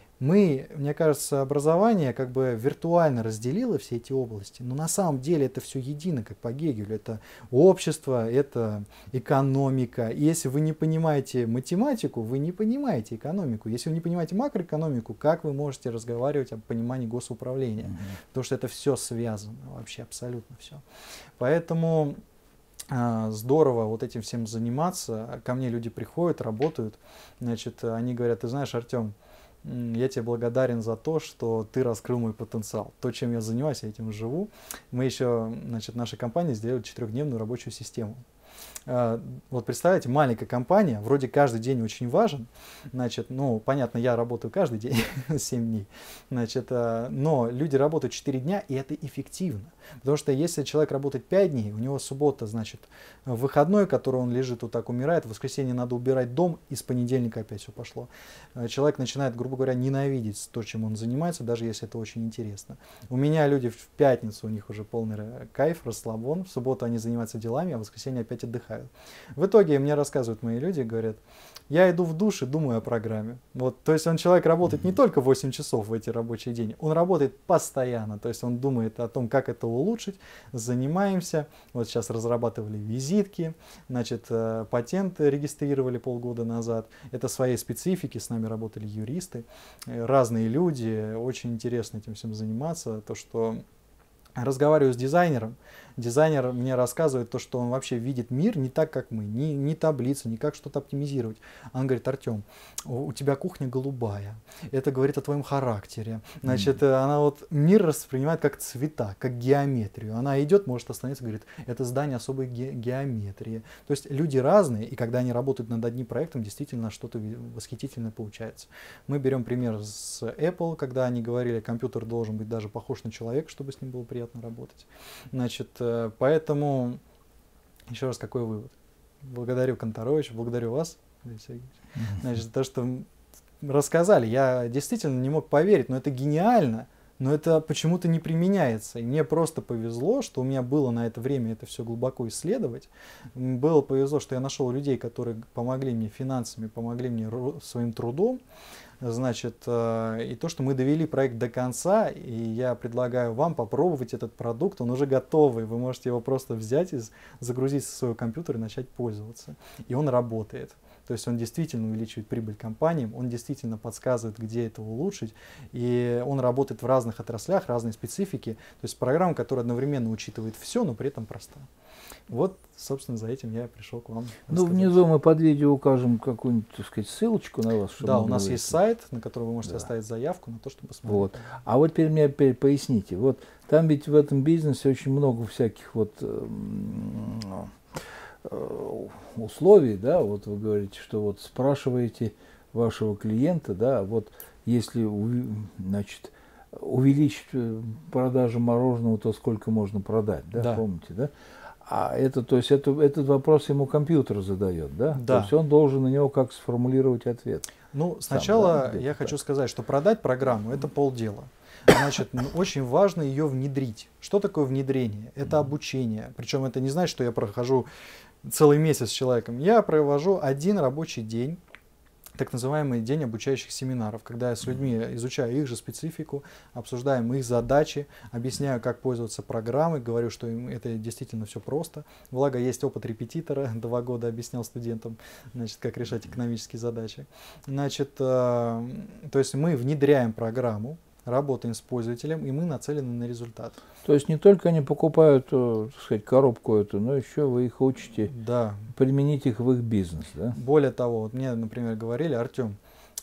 Мне кажется, образование как бы виртуально разделило все эти области, но на самом деле это все едино, как по Гегелю. Это общество, это экономика. И если вы не понимаете математику, вы не понимаете экономику. Если вы не понимаете макроэкономику, как вы можете разговаривать об понимании госуправления? Потому что это все связано, вообще абсолютно все. Поэтому здорово вот этим всем заниматься. Ко мне люди приходят, работают, значит, они говорят: ты знаешь, Артем, я тебе благодарен за то, что ты раскрыл мой потенциал. То, чем я занимаюсь, я этим живу. Мы еще, значит, наша компания сделала 4-дневную рабочую систему. Вот представляете, маленькая компания, вроде каждый день очень важен, значит, ну, понятно, я работаю каждый день, 7 дней, значит, но люди работают 4 дня, и это эффективно. Потому что если человек работает 5 дней, у него суббота, значит, выходной, который он лежит, вот так умирает, в воскресенье надо убирать дом, и с понедельника опять все пошло. Человек начинает, грубо говоря, ненавидеть то, чем он занимается, даже если это очень интересно. У меня люди в пятницу, у них уже полный кайф, расслабон, в субботу они занимаются делами, а в воскресенье опять отдыхают. В итоге мне рассказывают мои люди, говорят: я иду в душ и думаю о программе. Вот, то есть человек работает не только 8 часов в эти рабочие дни, он работает постоянно, то есть он думает о том, как это улучшить, занимаемся. Вот сейчас разрабатывали визитки, значит, патенты регистрировали полгода назад. Это своей специфики, с нами работали юристы, разные люди, очень интересно этим всем заниматься. То, что разговариваю с дизайнером, дизайнер мне рассказывает то, что он вообще видит мир не так, как мы, не таблицы, не как что-то оптимизировать. Он говорит: Артем, у тебя кухня голубая, это говорит о твоем характере. Значит, она вот мир воспринимает как цвета, как геометрию. Она идет, может остановиться, говорит: это здание особой геометрии. То есть люди разные, и когда они работают над одним проектом, действительно что-то восхитительное получается. Мы берем пример с Apple, когда они говорили, компьютер должен быть даже похож на человека, чтобы с ним было приятно работать. Значит, поэтому, еще раз, какой вывод? Благодарю Конторовича, благодарю вас, Андрей Сергеевич, значит, за то, что рассказали. Я действительно не мог поверить, но это гениально, но это почему-то не применяется. И мне просто повезло, что у меня было на это время это все глубоко исследовать. Было повезло, что я нашел людей, которые помогли мне финансами, помогли мне своим трудом. Значит, и то, что мы довели проект до конца, и я предлагаю вам попробовать этот продукт, он уже готовый, вы можете его просто взять и загрузить в свой компьютер и начать пользоваться. И он работает. То есть он действительно увеличивает прибыль компаниям, он действительно подсказывает, где это улучшить, и он работает в разных отраслях, разные специфики. То есть программа, которая одновременно учитывает все, но при этом проста. Вот, собственно, за этим я пришел к вам. Ну, внизу мы под видео укажем какую-нибудь, так сказать, ссылочку на вас. Да, у нас есть сайт, на который вы можете оставить заявку на то, чтобы посмотреть. Вот. А вот теперь мне поясните. Вот там ведь в этом бизнесе очень много всяких вот условий, да, вот вы говорите, что вот спрашиваете вашего клиента, да, вот если, значит, увеличить продажу мороженого, то сколько можно продать, да, да. Помните, да? А это, то есть этот вопрос ему компьютер задает, да? Да. То есть он должен на него как сформулировать ответ. Ну, сначала я хочу сказать, что продать программу – это полдела. Значит, очень важно ее внедрить. Что такое внедрение? Это обучение. Причем это не значит, что я прохожу целый месяц с человеком. Я провожу один рабочий день, так называемый день обучающих семинаров, когда я с людьми изучаю их же специфику, обсуждаем их задачи, объясняю, как пользоваться программой, говорю, что им это действительно все просто. Благо, есть опыт репетитора, 2 года объяснял студентам, значит, как решать экономические задачи. Значит, то есть мы внедряем программу, работаем с пользователем, и мы нацелены на результат. То есть не только они покупают, так сказать, коробку эту, но еще вы их учите применить их в их бизнес, да? Более того, вот мне, например, говорили: Артем,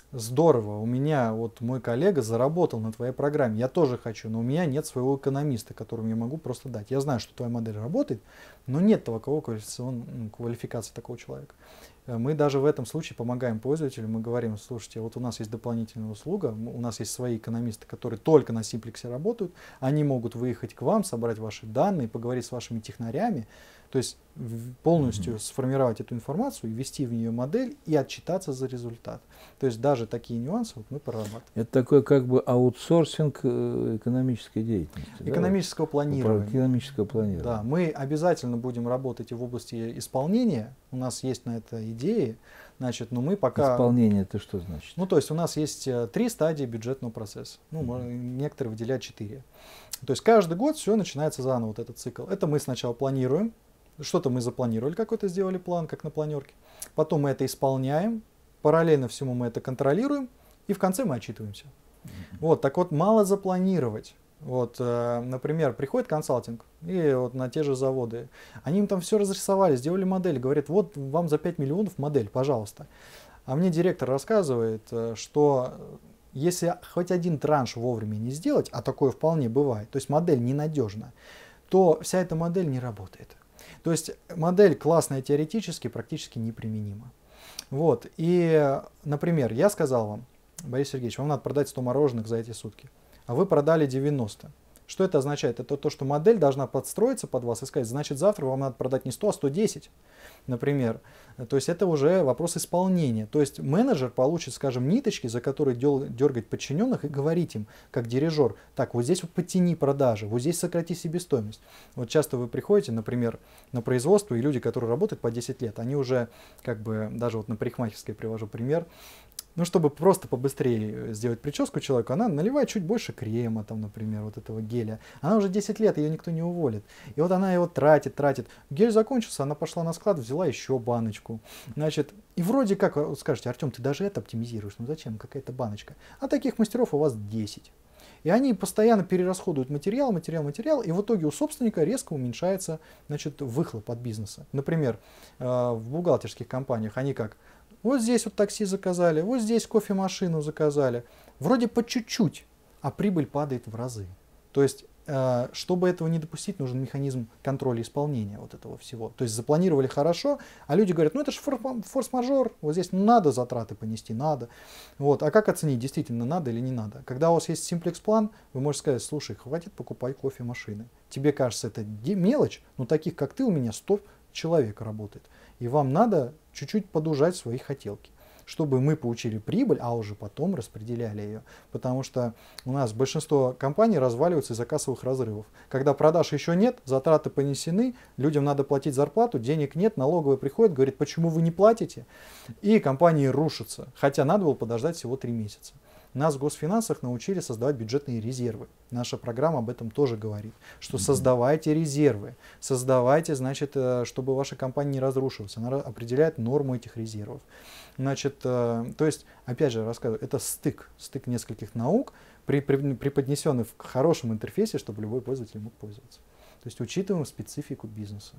здорово, у меня вот мой коллега заработал на твоей программе, я тоже хочу, но у меня нет своего экономиста, которому я могу просто дать. Я знаю, что твоя модель работает, но нет такого квалификации такого человека. Мы даже в этом случае помогаем пользователю, мы говорим, слушайте, вот у нас есть дополнительная услуга, у нас есть свои экономисты, которые только на Simplex работают, они могут выехать к вам, собрать ваши данные, поговорить с вашими технарями, то есть полностью сформировать эту информацию, ввести в нее модель и отчитаться за результат. То есть даже такие нюансы вот мы прорабатываем. Это такой как бы аутсорсинг экономической деятельности. Экономического планирования. Экономического планирования. Да, мы обязательно будем работать и в области исполнения. У нас есть на это идеи. Значит, но мы пока... Исполнение это что значит? Ну, то есть у нас есть 3 стадии бюджетного процесса. Ну, некоторые выделяют 4. То есть каждый год все начинается заново, вот этот цикл. Это мы сначала планируем. Что-то мы запланировали, какой-то сделали план, как на планерке. Потом мы это исполняем. Параллельно всему мы это контролируем. И в конце мы отчитываемся. Вот, так вот, мало запланировать. Вот, например, приходит консалтинг и вот на те же заводы. Они им там все разрисовали, сделали модель. Говорят, вот вам за 5 миллионов модель, пожалуйста. А мне директор рассказывает, что если хоть один транш вовремя не сделать, а такое вполне бывает, то есть модель ненадежна, то вся эта модель не работает. То есть модель классная теоретически, практически неприменима. Вот. И, например, я сказал вам, Борис Сергеевич, вам надо продать 100 мороженых за эти сутки, а вы продали 90. Что это означает? Это то, что модель должна подстроиться под вас и сказать, значит, завтра вам надо продать не 100, а 110, например. То есть это уже вопрос исполнения. То есть менеджер получит, скажем, ниточки, за которые дергать подчиненных и говорить им, как дирижер, так, вот здесь вот подтяни продажи, вот здесь сократи себестоимость. Вот часто вы приходите, например, на производство, и люди, которые работают по 10 лет, они уже, как бы, даже вот на парикмахерской привожу пример, ну, чтобы просто побыстрее сделать прическу человеку, она наливает чуть больше крема, там, например, вот этого геля. Она уже 10 лет, ее никто не уволит. И вот она его тратит. Гель закончился, она пошла на склад, взяла еще баночку. Значит, и вроде как, вот скажете, Артем, ты даже это оптимизируешь, ну зачем, какая-то баночка. А таких мастеров у вас 10. И они постоянно перерасходуют материал, и в итоге у собственника резко уменьшается, значит, выхлоп от бизнеса. Например, в бухгалтерских компаниях они как... Вот здесь вот такси заказали, вот здесь кофемашину заказали. Вроде по чуть-чуть, а прибыль падает в разы. То есть, чтобы этого не допустить, нужен механизм контроля исполнения вот этого всего. То есть запланировали хорошо, а люди говорят, ну это же форс-мажор, вот здесь надо затраты понести, надо. Вот. А как оценить, действительно надо или не надо? Когда у вас есть Simplex план, вы можете сказать, слушай, хватит покупать кофемашины. Тебе кажется это мелочь, но таких как ты у меня 100 человек работает. И вам надо чуть-чуть подужать свои хотелки, чтобы мы получили прибыль, а уже потом распределяли ее. Потому что у нас большинство компаний разваливаются из-за кассовых разрывов. Когда продаж еще нет, затраты понесены, людям надо платить зарплату, денег нет, налоговая приходит, говорит, почему вы не платите? И компании рушатся, хотя надо было подождать всего 3 месяца. Нас в госфинансах научили создавать бюджетные резервы. Наша программа об этом тоже говорит, что создавайте резервы, создавайте, значит, чтобы ваша компания не разрушилась. Она определяет норму этих резервов. Значит, то есть, опять же, рассказываю, это стык нескольких наук, преподнесенный в хорошем интерфейсе, чтобы любой пользователь мог пользоваться. То есть учитываем специфику бизнеса.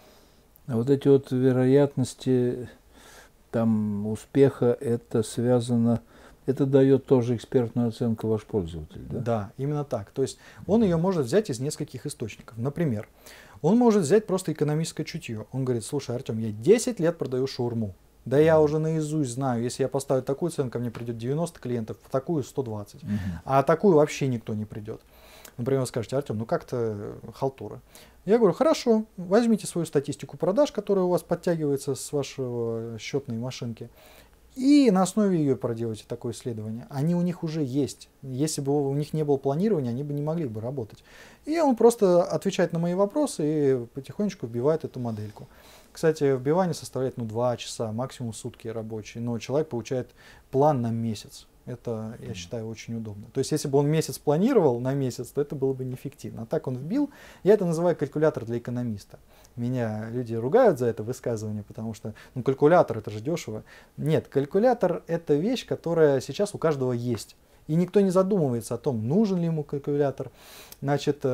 А вот эти вот вероятности там, успеха, это связано... Это дает тоже экспертную оценку ваш пользователь, да? Да, именно так. То есть он ее может взять из нескольких источников. Например, он может взять просто экономическое чутье. Он говорит, слушай, Артем, я 10 лет продаю шаурму. Да я уже наизусть знаю, если я поставлю такую цену, ко мне придет 90 клиентов, такую 120. А такую вообще никто не придет. Например, вы скажете, Артем, ну как-то халтура. Я говорю, хорошо, возьмите свою статистику продаж, которая у вас подтягивается с вашей счетной машинки, и на основе ее проделайте такое исследование. Они у них уже есть. Если бы у них не было планирования, они бы не могли бы работать. И он просто отвечает на мои вопросы и потихонечку вбивает эту модельку. Кстати, вбивание составляет 2 часа, максимум сутки рабочие, но человек получает план на месяц. Это, я считаю, очень удобно. То есть, если бы он месяц планировал на месяц, то это было бы неэффективно. А так он вбил. Я это называю калькулятор для экономиста. Меня люди ругают за это высказывание, потому что ну, калькулятор это же дешево. Нет, калькулятор это вещь, которая сейчас у каждого есть. И никто не задумывается о том, нужен ли ему калькулятор. Значит,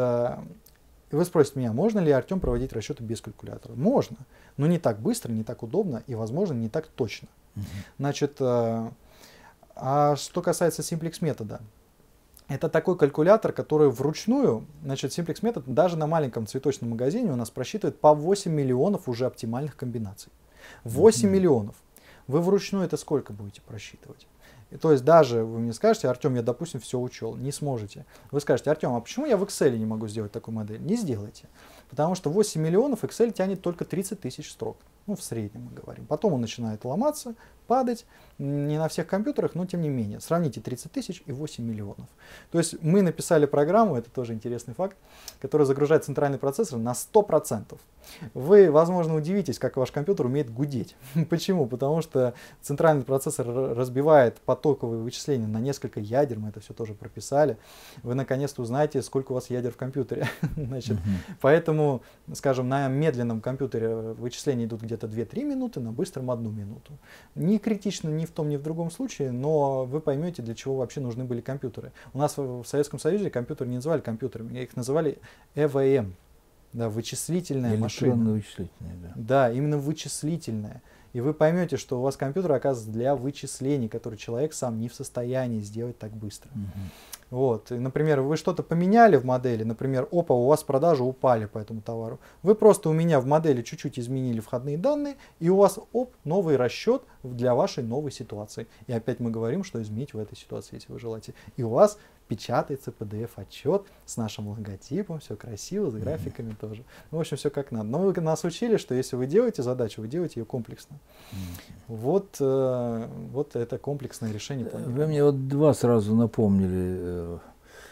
вы спросите меня, можно ли, Артем, проводить расчеты без калькулятора? Можно, но не так быстро, не так удобно и, возможно, не так точно. Значит, А что касается Simplex метода, это такой калькулятор, который вручную, значит, Simplex метод даже на маленьком цветочном магазине у нас просчитывает по 8 миллионов уже оптимальных комбинаций. 8 миллионов. Вы вручную это сколько будете просчитывать? И то есть даже вы мне скажете: Артем, я, допустим, все учел, не сможете. Вы скажете: Артем, а почему я в Excel не могу сделать такую модель? Не сделайте. Потому что 8 миллионов Excel тянет только 30 тысяч строк. Ну, в среднем мы говорим. Потом он начинает ломаться, падать. Не на всех компьютерах, но тем не менее. Сравните 30 тысяч и 8 миллионов. То есть мы написали программу, это тоже интересный факт, которая загружает центральный процессор на 100%. Вы, возможно, удивитесь, как ваш компьютер умеет гудеть. Почему? Потому что центральный процессор разбивает потоковые вычисления на несколько ядер, мы это все тоже прописали. Вы наконец-то узнаете, сколько у вас ядер в компьютере. Значит, поэтому, скажем, на медленном компьютере вычисления идут где-то 2-3 минуты, на быстром 1 минуту. Не критично ни в том, ни в другом случае, но вы поймете, для чего вообще нужны были компьютеры. У нас в Советском Союзе компьютеры не называли компьютерами, их называли ЭВМ. Да, вычислительная машина. Вычислительная, да. Да, именно вычислительная. И вы поймете, что у вас компьютер оказывается для вычислений, которые человек сам не в состоянии сделать так быстро. Вот. И, например, вы что-то поменяли в модели, например, опа, у вас продажи упали по этому товару. Вы просто у меня в модели чуть-чуть изменили входные данные, и у вас, новый расчет для вашей новой ситуации. И опять мы говорим, что изменить в этой ситуации, если вы желаете. И у вас печатается PDF-отчет с нашим логотипом, все красиво, с графиками тоже. Ну, в общем, все как надо. Но вы нас учили, что если вы делаете задачу, вы делаете ее комплексно. Вот это комплексное решение. Вы мне вот два сразу напомнили.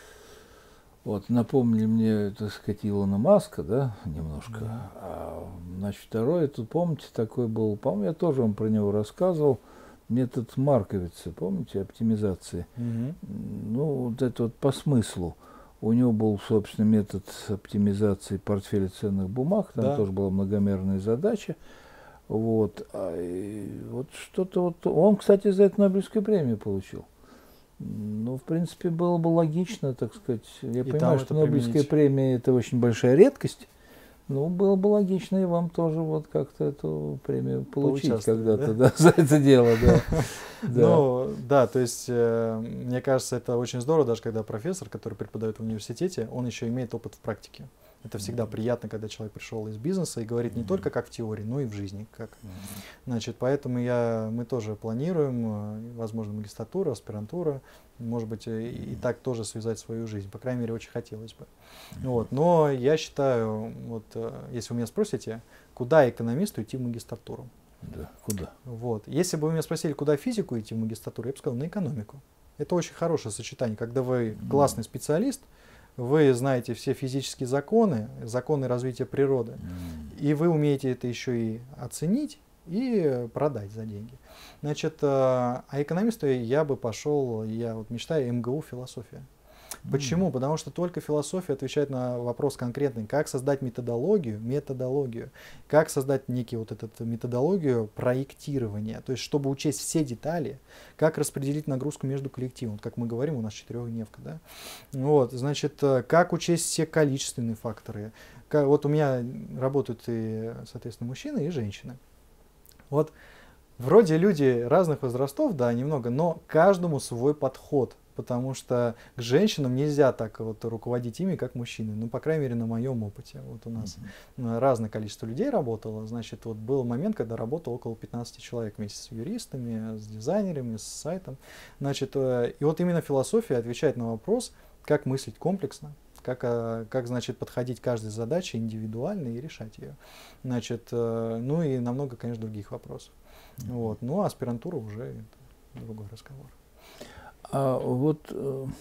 Напомнили мне, так сказать, Илона Маска, да, немножко. Да. Значит, второй, тут, помните, такой был, по-моему, я тоже вам про него рассказывал, метод Марковица, помните, оптимизации. Ну, вот это вот по смыслу. У него был, собственно, метод оптимизации портфеля ценных бумаг, там тоже была многомерная задача. Вот что-то вот. Он, кстати, за это Нобелевскую премию получил. Ну, в принципе, было бы логично, так сказать. Я понимаю, что Нобелевская премия — это очень большая редкость. Ну, было бы логично и вам тоже вот как-то эту премию получить когда-то, да, за это дело, да. Ну, да, то есть, мне кажется, это очень здорово, даже когда профессор, который преподает в университете, он еще имеет опыт в практике. Это всегда приятно, когда человек пришел из бизнеса и говорит не только как в теории, но и в жизни. Значит, поэтому мы тоже планируем, возможно, магистратура, аспирантура, может быть, и так тоже связать свою жизнь. По крайней мере, очень хотелось бы. Вот. Но я считаю, если вы меня спросите, куда экономисту идти в магистратуру? Да, куда? Вот. Если бы вы меня спросили, куда физику идти в магистратуру, я бы сказал, на экономику. Это очень хорошее сочетание, когда вы классный специалист, вы знаете все физические законы, законы развития природы, и вы умеете это еще и оценить и продать за деньги. Значит, а экономисту я бы пошел, я вот мечтаю, МГУ философия. Почему? Потому что только философия отвечает на вопрос конкретный, как создать методологию, как создать некую вот эту методологию проектирования, то есть чтобы учесть все детали, как распределить нагрузку между коллективом, вот как мы говорим, у нас четырехдневка, да? Вот, значит, как учесть все количественные факторы. Вот у меня работают и, соответственно, мужчины и женщины. Вот вроде люди разных возрастов, да, немного, но каждому свой подход. Потому что к женщинам нельзя так вот руководить ими, как мужчины. Ну, по крайней мере, на моем опыте. Вот у нас разное количество людей работало. Значит, вот был момент, когда работало около 15 человек вместе с юристами, с дизайнерами, с сайтом. Значит, и вот именно философия отвечает на вопрос, как мыслить комплексно, как значит, подходить к каждой задаче индивидуально и решать ее. Значит, ну и на много, конечно, других вопросов. Вот. Ну, а аспирантура уже это другой разговор. А вот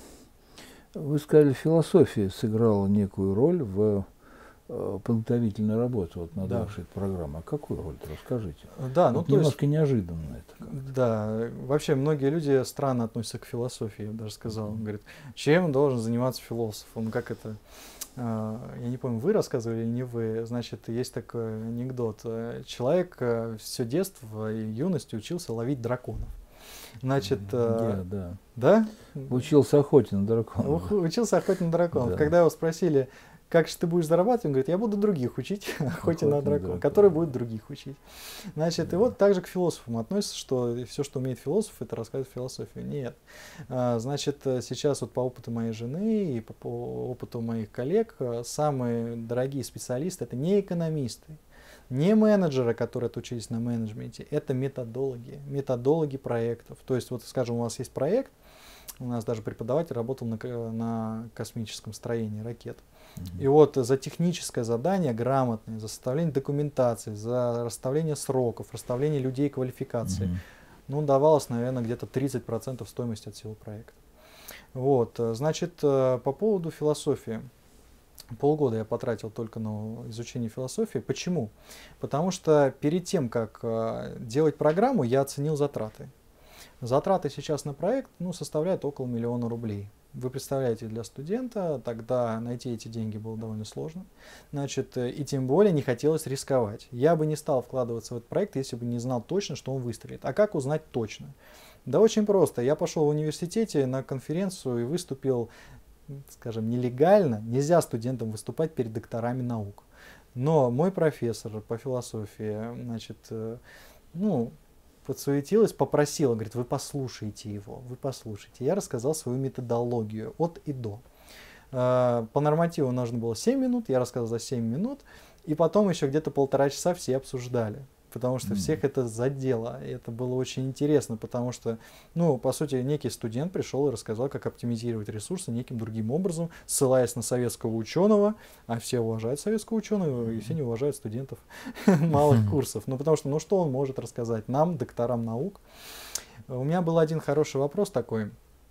вы сказали, философия сыграла некую роль в подготовительной работе вот над вашей программой. А какую роль? Расскажите. Да, ну, немножко неожиданно это. Да, вообще многие люди странно относятся к философии, я бы даже сказал. Он говорит, чем должен заниматься философ? Он как это... Я не помню, вы рассказывали или не вы. Значит, есть такой анекдот. Человек все детство и юность учился ловить драконов. Значит, да. Да? Учился охотить на драконов. Учился охотить на драконов. Да. Когда его спросили, как же ты будешь зарабатывать? Он говорит, я буду других учить, охоте на дракона, который будет других учить. Значит, и вот также к философам относится, что все, что умеет философ, это рассказывать философию. Нет. Значит, сейчас вот по опыту моей жены и по опыту моих коллег, самые дорогие специалисты — это не экономисты, не менеджеры, которые отучились на менеджменте, это методологи проектов. То есть, вот, скажем, у вас есть проект, у нас даже преподаватель работал на космическом строении ракет. И вот за техническое задание грамотное, за составление документации, за расставление сроков, расставление людей квалификации, ну, давалось, наверное, где-то 30% стоимости от всего проекта. Вот, значит, по поводу философии. Полгода я потратил только на изучение философии. Почему? Потому что перед тем, как делать программу, я оценил затраты. Затраты сейчас на проект составляют около 1 000 000 рублей. Вы представляете, для студента тогда найти эти деньги было довольно сложно. Значит, и тем более не хотелось рисковать. Я бы не стал вкладываться в этот проект, если бы не знал точно, что он выстрелит. А как узнать точно? Да очень просто. Я пошел в университете на конференцию и выступил, скажем, нелегально. Нельзя студентам выступать перед докторами наук. Но мой профессор по философии, значит, подсуетилась, попросила, говорит, вы послушайте его, вы послушайте. Я рассказал свою методологию от и до. По нормативу нужно было 7 минут, я рассказал за 7 минут, и потом еще где-то 1,5 часа все обсуждали, потому что всех это задело. И это было очень интересно, потому что, по сути, некий студент пришел и рассказал, как оптимизировать ресурсы неким другим образом, ссылаясь на советского ученого, а все уважают советского ученого, и все не уважают студентов малых курсов. Потому что, что он может рассказать нам, докторам наук? У меня был один хороший вопрос такой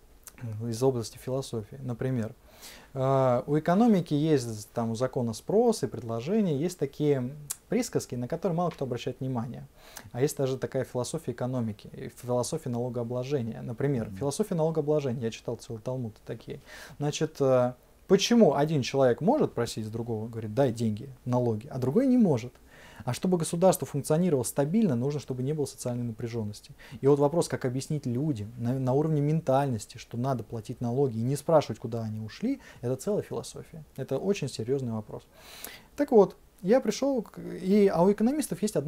из области философии. Например, у экономики есть, там, у закона спроса и предложения, есть такие присказки, на которые мало кто обращает внимание. А есть даже такая философия экономики, философия налогообложения. Например, философия налогообложения, я читал целый талмуд такие. Значит, почему один человек может просить с другого, говорит, дай деньги, налоги, а другой не может? А чтобы государство функционировало стабильно, нужно, чтобы не было социальной напряженности. И вот вопрос, как объяснить людям на уровне ментальности, что надо платить налоги и не спрашивать, куда они ушли, это целая философия. Это очень серьезный вопрос. Так вот, я пришел, а у экономистов есть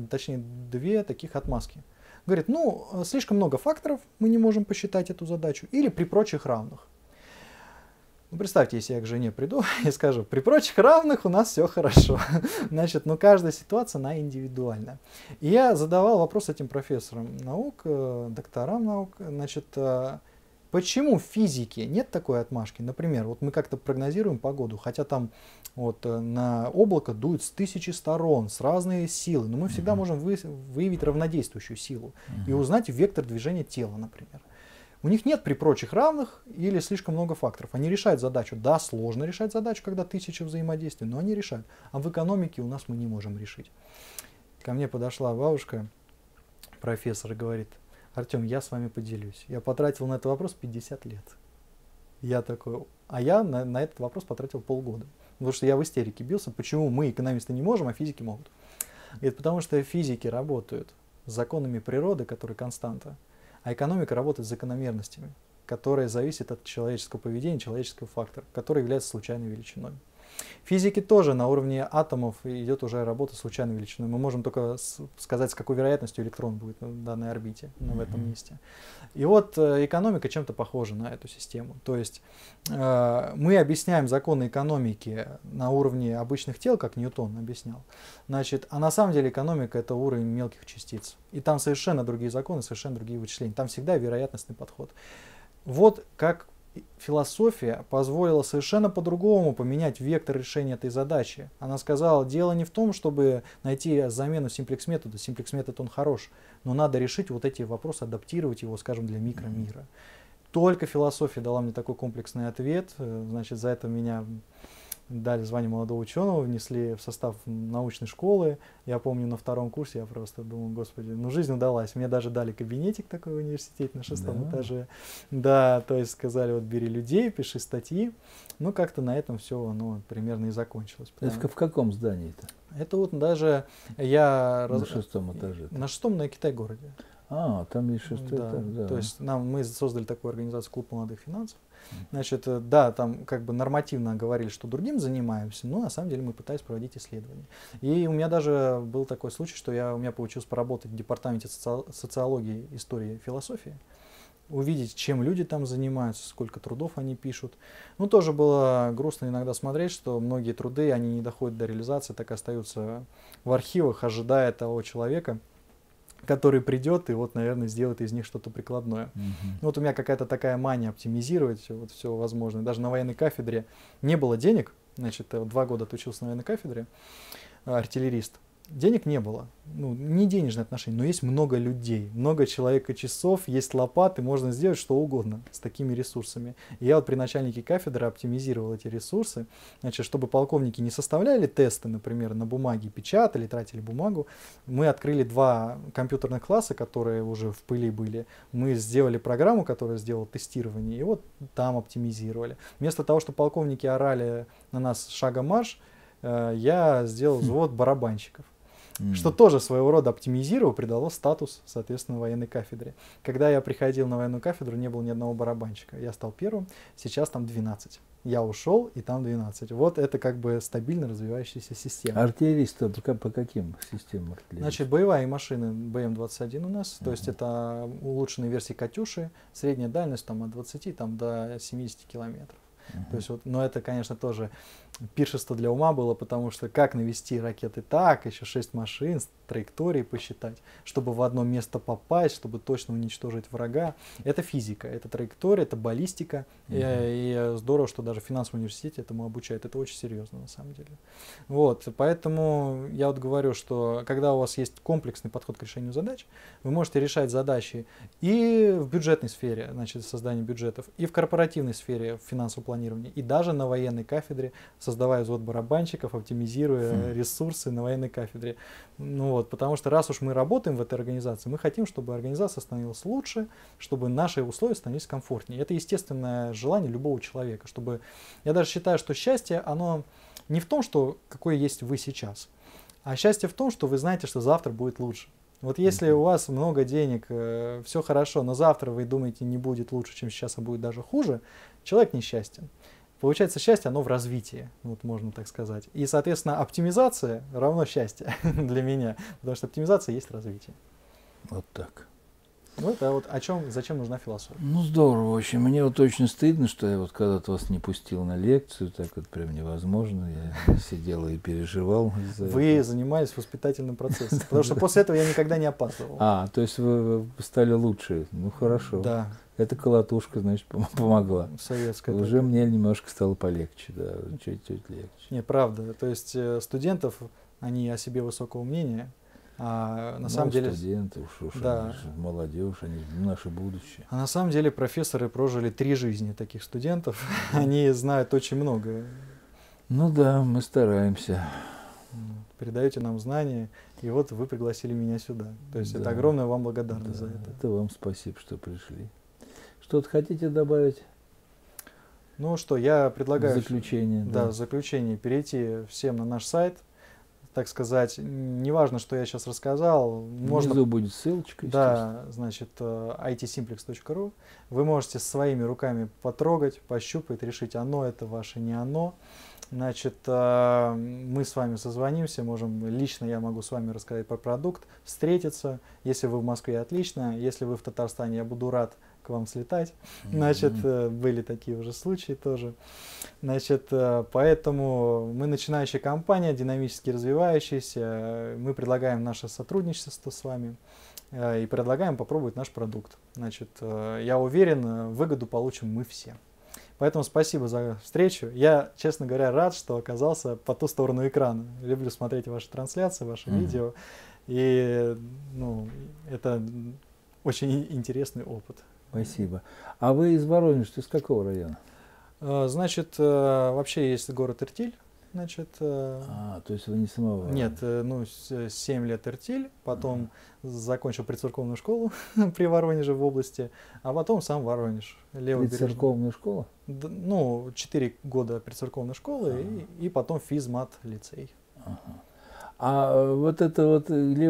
две таких отмазки. Говорит, слишком много факторов, мы не можем посчитать эту задачу, или при прочих равных. Представьте, если я к жене приду и скажу, при прочих равных у нас все хорошо. Значит, каждая ситуация, она индивидуальна. И я задавал вопрос этим профессорам наук, докторам наук, значит, почему в физике нет такой отмашки? Например, вот мы как-то прогнозируем погоду, хотя там на облако дует с 1000 сторон, с разной силы, но мы всегда можем выявить равнодействующую силу и узнать вектор движения тела, например. У них нет при прочих равных или слишком много факторов. Они решают задачу. Да, сложно решать задачу, когда 1000 взаимодействий, но они решают. А в экономике у нас мы не можем решить. Ко мне подошла бабушка, профессор, и говорит, Артем, я с вами поделюсь. Я потратил на этот вопрос 50 лет. Я такой, а я на этот вопрос потратил полгода. Потому что я в истерике бился, почему мы, экономисты, не можем, а физики могут. Говорит, потому что физики работают с законами природы, которые константа. А экономика работает с закономерностями, которые зависят от человеческого поведения, человеческого фактора, который является случайной величиной. В физике тоже на уровне атомов идет уже работа с случайной величиной. Мы можем только сказать, с какой вероятностью электрон будет на данной орбите, в этом месте. И вот экономика чем-то похожа на эту систему. То есть мы объясняем законы экономики на уровне обычных тел, как Ньютон объяснял. Значит, а на самом деле экономика — это уровень мелких частиц. И там совершенно другие законы, совершенно другие вычисления. Там всегда вероятностный подход. Вот как философия позволила совершенно по-другому поменять вектор решения этой задачи. Она сказала, дело не в том, чтобы найти замену симплекс-методу. Симплекс-метод, он хорош, но надо решить вот эти вопросы, адаптировать его, скажем, для микромира. Только философия дала мне такой комплексный ответ. Значит, за это меня дали звание молодого ученого, внесли в состав научной школы. Я помню, на 2-м курсе я просто думал, господи, жизнь удалась. Мне даже дали кабинетик такой в университете на 6-м этаже. Да, то есть сказали, вот бери людей, пиши статьи. Как-то на этом все примерно и закончилось. Это в каком здании-то? Это вот даже я... На 6-м этаже? На 6-м, на Китай-городе. Там есть 6-й этаж, да. То есть мы создали такую организацию «Клуб молодых финансов». Значит, да, там как бы нормативно говорили, что другим занимаемся, но на самом деле мы пытались проводить исследования. И у меня даже был такой случай, что у меня получилось поработать в департаменте социологии, истории, философии, увидеть, чем люди там занимаются, сколько трудов они пишут. Ну, тоже было грустно иногда смотреть, что многие труды, они не доходят до реализации, так и остаются в архивах, ожидая того человека, который придет и вот, наверное, сделает из них что-то прикладное. Ну, вот у меня какая-то такая мания оптимизировать вот все возможное. Даже на военной кафедре не было денег, значит, 2 года отучился на военной кафедре, артиллерист. Денег не было, ну, не денежные отношения, но есть много людей, много человека-часов, есть лопаты, можно сделать что угодно с такими ресурсами. И я вот при начальнике кафедры оптимизировал эти ресурсы, значит, чтобы полковники не составляли тесты, например, на бумаге, печатали, тратили бумагу. Мы открыли 2 компьютерных класса, которые уже в пыли были. Мы сделали программу, которая сделала тестирование, и вот там оптимизировали. Вместо того, чтобы полковники орали на нас шагом марш, я сделал взвод барабанщиков. Что тоже своего рода оптимизировал, придало статус, соответственно, военной кафедре. Когда я приходил на военную кафедру, не было ни одного барабанщика. Я стал первым, сейчас там 12. Я ушел, и там 12. Вот это как бы стабильно развивающаяся система. Артиллеристы по каким системам артиллерии? Значит, боевая машина БМ-21 у нас, то есть это улучшенные версии «Катюши», средняя дальность там, от 20 там, до 70 километров. То есть, вот, но это, конечно, тоже пиршество для ума было, потому что как навести ракеты так, еще 6 машин, траектории посчитать, чтобы в одно место попасть, чтобы точно уничтожить врага. Это физика, это траектория, это баллистика. И здорово, что даже в финансовом университете этому обучают. Это очень серьезно на самом деле. Вот, поэтому я вот говорю, что когда у вас есть комплексный подход к решению задач, вы можете решать задачи и в бюджетной сфере, значит, создание бюджетов, и в корпоративной сфере, в финансовом планировании, и даже на военной кафедре, создавая взвод барабанщиков, оптимизируя ресурсы на военной кафедре. Ну вот, потому что раз уж мы работаем в этой организации, мы хотим, чтобы организация становилась лучше, чтобы наши условия становились комфортнее. Это естественное желание любого человека, чтобы... Я даже считаю, что счастье, оно не в том, что какой есть вы сейчас, а счастье в том, что вы знаете, что завтра будет лучше. Вот если у вас много денег, все хорошо, но завтра вы думаете, не будет лучше, чем сейчас, а будет даже хуже, человек несчастен. Получается, счастье, оно в развитии, вот можно так сказать. И, соответственно, оптимизация равно счастье для меня, потому что оптимизация есть развитие. Вот так. Вот, а вот зачем нужна философия? Ну, здорово очень. Мне вот очень стыдно, что я вот когда-то вас не пустил на лекцию, так вот прям невозможно. Я сидел и переживал из-за Вы этого. занимались воспитательным процессом, потому что после этого я никогда не опаздывал. То есть вы стали лучше. Ну, хорошо. Да. Эта колотушка, значит, помогла. Советская. Уже мне немножко стало полегче, да, чуть-чуть легче. Не, правда. То есть студентов, они о себе высокого мнения, а на самом деле... Студенты, уж да. Они же молодежь, они наше будущее. А на самом деле профессоры прожили 3 жизни таких студентов. Они знают очень многое. Ну да, мы стараемся. Передаете нам знания, и вот вы пригласили меня сюда. То есть это огромная вам благодарность за это. Это вам спасибо, что пришли. Что-то хотите добавить? Ну что, я предлагаю... Заключение. Да, в заключение перейти всем на наш сайт, так сказать, неважно, что я сейчас рассказал. Внизу будет ссылочка. Да, значит, itsimplex.ru. Вы можете своими руками потрогать, пощупать, решить, оно это ваше, не оно. Значит, мы с вами созвонимся, лично я могу с вами рассказать про продукт, встретиться. Если вы в Москве, отлично. Если вы в Татарстане, я буду рад к вам слетать. Значит, были такие уже случаи тоже. Значит, поэтому мы начинающая компания, динамически развивающаяся. Мы предлагаем наше сотрудничество с вами и предлагаем попробовать наш продукт. Значит, я уверен, выгоду получим мы все. Поэтому спасибо за встречу. Я, честно говоря, рад, что оказался по ту сторону экрана. Люблю смотреть ваши трансляции, ваши видео. И это очень интересный опыт. Спасибо. А вы из Воронежа, из какого района? Значит, вообще есть город Эртиль. Значит, то есть вы не самого? Нет, 7 лет Эртиль, потом закончил предцерковную школу при Воронеже в области, а потом сам Воронеж. Предцерковную школу? 4 года предцерковной школы и потом физмат-лицей. А вот это вот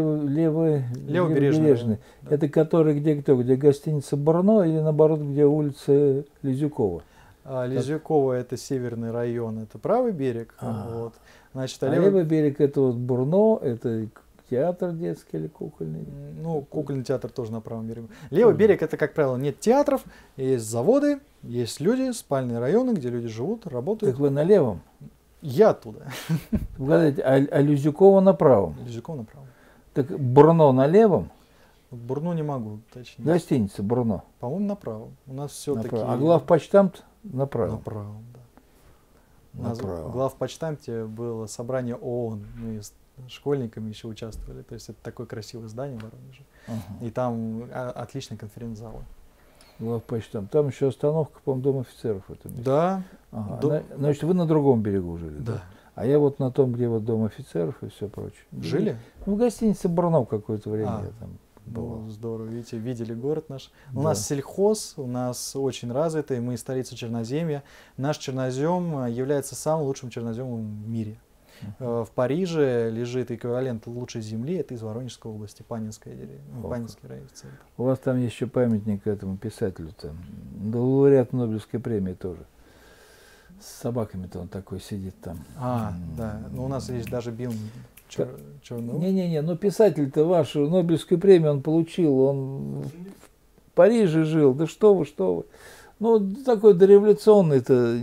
Левобережный, это который где гостиница Барно или наоборот, где улица Лизюкова? Лизюково это северный район, это правый берег. Вот. Значит, левый берег это вот Бурно, это театр детский или кукольный? Ну, кукольный театр тоже на правом берегу. Левый берег это, как правило, нет театров, есть заводы, есть люди, спальные районы, где люди живут, работают. Так вы на левом? Я оттуда. Угадайте, а Лизюкова на правом? Лизюкова на правом. Так Бурно на левом? Бурно не могу, точнее. Гостиница Бурно. По-моему, направо. У нас все-таки... А главпочтамт направо? Направо, да. Направо. В главпочтамте было собрание ООН. Мы с школьниками еще участвовали. То есть это такое красивое здание в Воронеже. И там отличные конференц-залы. Главпочтамт. Там еще остановка, по-моему, Дом офицеров. Да. Значит, вы на другом берегу жили? Да. А я вот на том, где вот Дом офицеров и все прочее. Жили? Ну, в гостинице Бурно какое-то время я там был. Ну, здорово, видите, видели город наш. У нас сельхоз, у нас очень развитый, мы столица Черноземья. Наш чернозем является самым лучшим черноземом в мире. В Париже лежит эквивалент лучшей земли, это из Воронежской области, Панинская деревня, Панинский район. У вас там есть еще памятник этому писателю-то, лауреат Нобелевской премии тоже. С собаками-то он такой сидит там. Да, но у нас есть даже Билл Чернов. Не-не-не, ну писатель-то ваш Нобелевскую премию он получил, он в Париже жил, да что вы. Ну, такой дореволюционный-то,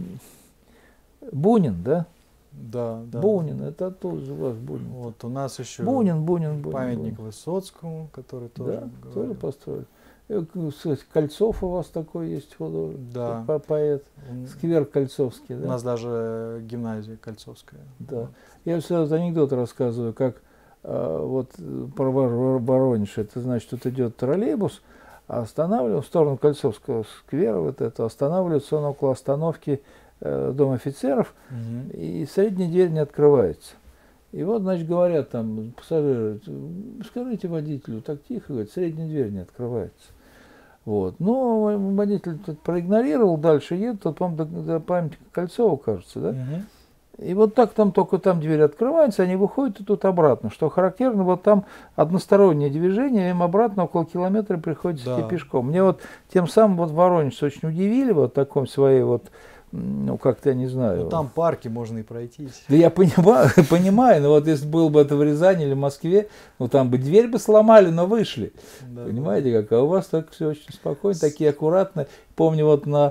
Бунин, да? Да. Бунин, это тоже ваш Бунин. Вот у нас еще Бунин. Памятник Высоцкому, который тоже... Да, тоже построили. Кольцов у вас такой есть художник, да. Поэт, сквер Кольцовский. Да? У нас даже гимназия Кольцовская. Да. Я все анекдот рассказываю, как вот про Воронеж. Это значит, тут идет троллейбус, а останавливается в сторону Кольцовского сквера, вот это, останавливается он около остановки Дома офицеров, и средняя дверь не открывается. И вот, значит, говорят там пассажиры, скажите водителю, так тихо, говорит, средняя дверь не открывается. Вот. Но водитель тут проигнорировал, дальше едет, тут, по-моему, до памятника Кольцова, кажется, да? И вот так там только там дверь открывается, они выходят и тут обратно. Что характерно, вот там одностороннее движение, им обратно около километра приходится идти пешком. Мне вот тем самым вот воронежцы очень удивили вот таком своей вот, ну как-то я не знаю. Ну там парки можно и пройтись. Да я понимаю, но вот если было бы это в Рязани или в Москве, ну там бы дверь бы сломали, но вышли. Да, понимаете, как? А у вас так все очень спокойно, такие аккуратные. Помню вот на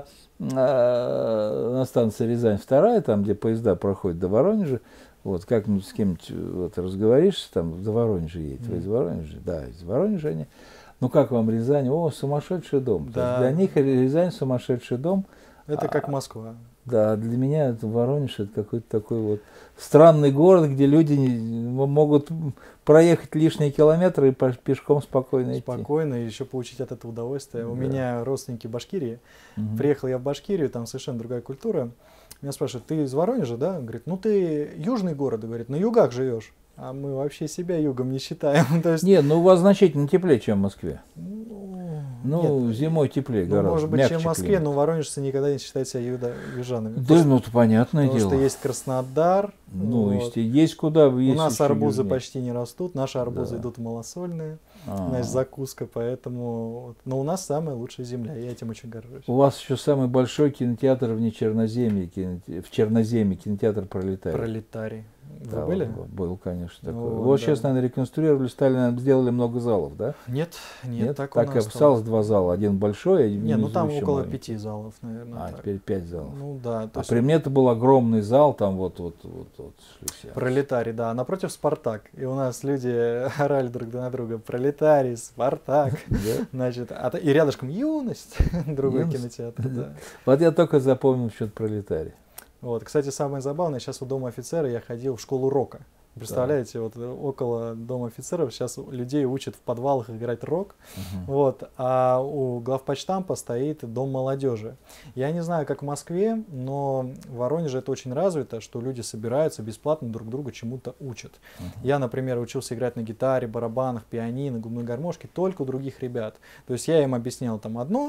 станции Рязань-2, там, где поезда проходят до Воронежа, вот как-нибудь с кем-нибудь вот, разговоришься, там до Воронежа едет. Вы из Воронежа? Да, из Воронежа они. Ну как вам Рязань? О, сумасшедший дом. Да. Для них Рязань сумасшедший дом. Это как Москва. Да, для меня это Воронеж, это какой-то такой вот странный город, где люди могут проехать лишние километры и пешком спокойно идти. Спокойно, и еще получить от этого удовольствие. Да. У меня родственники в Башкирии. Приехал я в Башкирию, там совершенно другая культура. Меня спрашивают, ты из Воронежа, да? Он говорит, ну ты южный город, говорит, на югах живешь. А мы вообще себя югом не считаем. То есть... Нет, ну у вас значительно теплее, чем в Москве. Ну, нет, зимой теплее гораздо. Может быть, чем в Москве, климат. Но воронежцы никогда не считают себя южанами. Да, ну это понятное дело. Потому что есть Краснодар. Ну, вот. Есть куда. Есть у нас арбузы почти не растут, наши арбузы идут малосольные. Значит, закуска, поэтому... Но у нас самая лучшая земля, я этим очень горжусь. У вас еще самый большой кинотеатр в Черноземье, в Черноземье, кинотеатр «Пролетарий». «Пролетарий». Вы да, был? Был, конечно, такой. Ну, его сейчас, наверное, реконструировали, стали, сделали много залов, да? Нет, так и осталось 2 зала. Один большой, один не, ну там около маленький. 5 залов, наверное. А, так. Теперь 5 залов. Ну да. А при мне это был огромный зал, там вот шли. «Пролетарий», да. А напротив «Спартак». И у нас люди орали друг на друга: «Пролетарий», «Спартак». Значит, и рядышком «Юность», другой кинотеатр. Вот я только запомнил счет «Пролетарий». Вот, кстати, самое забавное, сейчас у Дома офицера я ходил в школу рока. Представляете, вот около Дома офицеров сейчас людей учат в подвалах играть рок, вот, а у главпочтампа стоит Дом молодежи. Я не знаю, как в Москве, но в Воронеже это очень развито, что люди собираются бесплатно друг друга чему-то учат. Я, например, учился играть на гитаре, барабанах, пианино, губной гармошке только у других ребят. То есть я им объяснял там одно,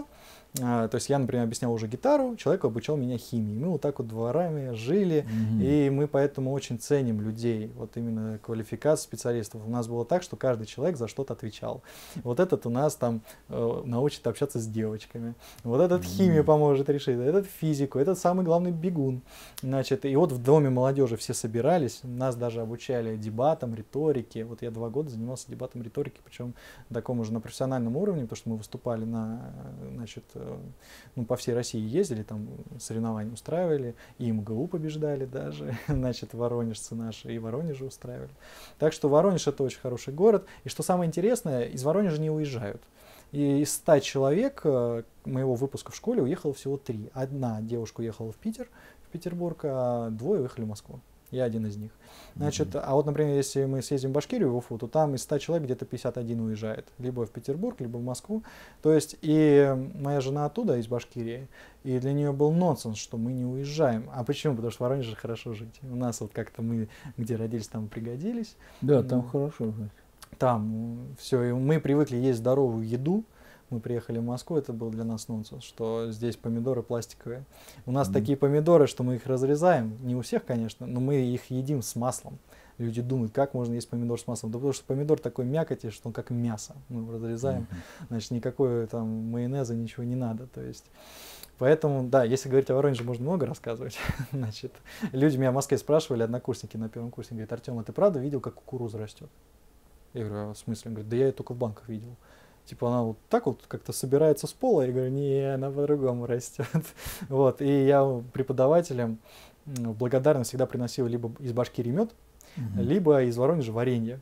То есть я, например, объяснял уже гитару, человек обучал меня химии. Мы вот так вот дворами жили, и мы поэтому очень ценим людей, вот именно квалификацию специалистов. У нас было так, что каждый человек за что-то отвечал. Вот этот у нас там научит общаться с девочками, вот этот химию поможет решить, этот физику, этот самый главный бегун. Значит, и вот в Доме молодежи все собирались, нас даже обучали дебатам, риторике. Вот я 2 года занимался дебатом, риторики, причем такому же на профессиональном уровне, потому что мы выступали на, значит, ну, по всей России ездили, там соревнования устраивали, и МГУ побеждали даже, значит, воронежцы наши, и Воронежи устраивали. Так что Воронеж — это очень хороший город. И что самое интересное, из Воронежа не уезжают. И из 100 человек моего выпуска в школе уехало всего 3. Одна девушка уехала в Питер, в Петербург, а 2 уехали в Москву. Я один из них. Значит, а вот, например, если мы съездим в Башкирию, в Уфу, то там из 100 человек где-то 51 уезжает. Либо в Петербург, либо в Москву. То есть и моя жена оттуда, из Башкирии, и для нее был нонсенс, что мы не уезжаем. А почему? Потому что в Воронеже хорошо жить. У нас вот как-то мы, где родились, там пригодились. Да, там хорошо жить. Там все, и мы привыкли есть здоровую еду. Мы приехали в Москву, это был для нас нонсенс, что здесь помидоры пластиковые. У нас такие помидоры, что мы их разрезаем, не у всех, конечно, но мы их едим с маслом. Люди думают, как можно есть помидор с маслом. Да потому что помидор такой мякоти, что он как мясо. Мы его разрезаем, значит, никакой там майонеза, ничего не надо. То есть, поэтому, да, если говорить о Воронеже, можно много рассказывать. Значит, люди меня в Москве спрашивали, однокурсники на 1-м курсе, говорят: Артем, а ты правда видел, как кукуруза растет? Я говорю: а в смысле? Он говорит: да я ее только в банках видел. Типа она вот так вот как-то собирается с пола. Я говорю: не, она по-другому растет. Вот. И я преподавателям в благодарность всегда приносил либо из Башкирии мед, либо из Воронежа варенье.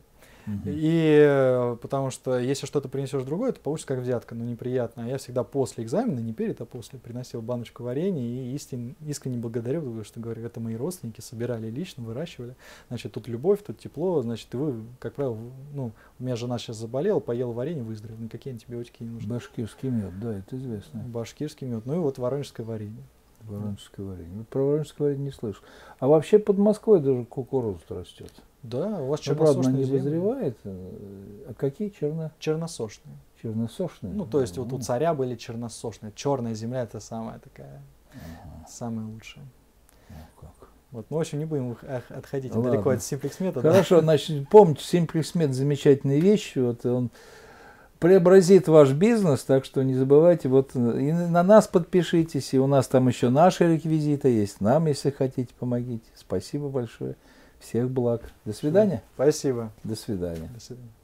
И потому что если что-то принесешь другое, то получится как взятка, но неприятно. А я всегда после экзамена, не перед, а после, приносил баночку варенья и искренне благодарю, потому что, говорю, это мои родственники собирали лично, выращивали. Значит, тут любовь, тут тепло, значит, и вы, как правило, ну, у меня жена сейчас заболела, поела варенье, выздоровела, никакие антибиотики не нужны. Башкирский мед, да, это известно. Башкирский мед, ну и вот воронежское варенье. Воронежское варенье. Вот про воронежское варенье не слышу. А вообще под Москвой даже кукуруза растет. Да, у вас ну, правда, она черносошные не земли. вызревает. А какие Черносошные. Черносошные? Ну, то есть вот у царя были черносошные. Черная земля — это самая такая, самая лучшая. Как. Вот, ну, в общем, не будем отходить Ладно. далеко от Simplex метода. Хорошо, значит, помните, Simplex метод — замечательная вещь. Вот он преобразит ваш бизнес, так что не забывайте, вот и на нас подпишитесь, и у нас там еще наши реквизиты есть. Нам, если хотите, помогите. Спасибо большое. Всех благ. До свидания. Спасибо. До свидания. До свидания.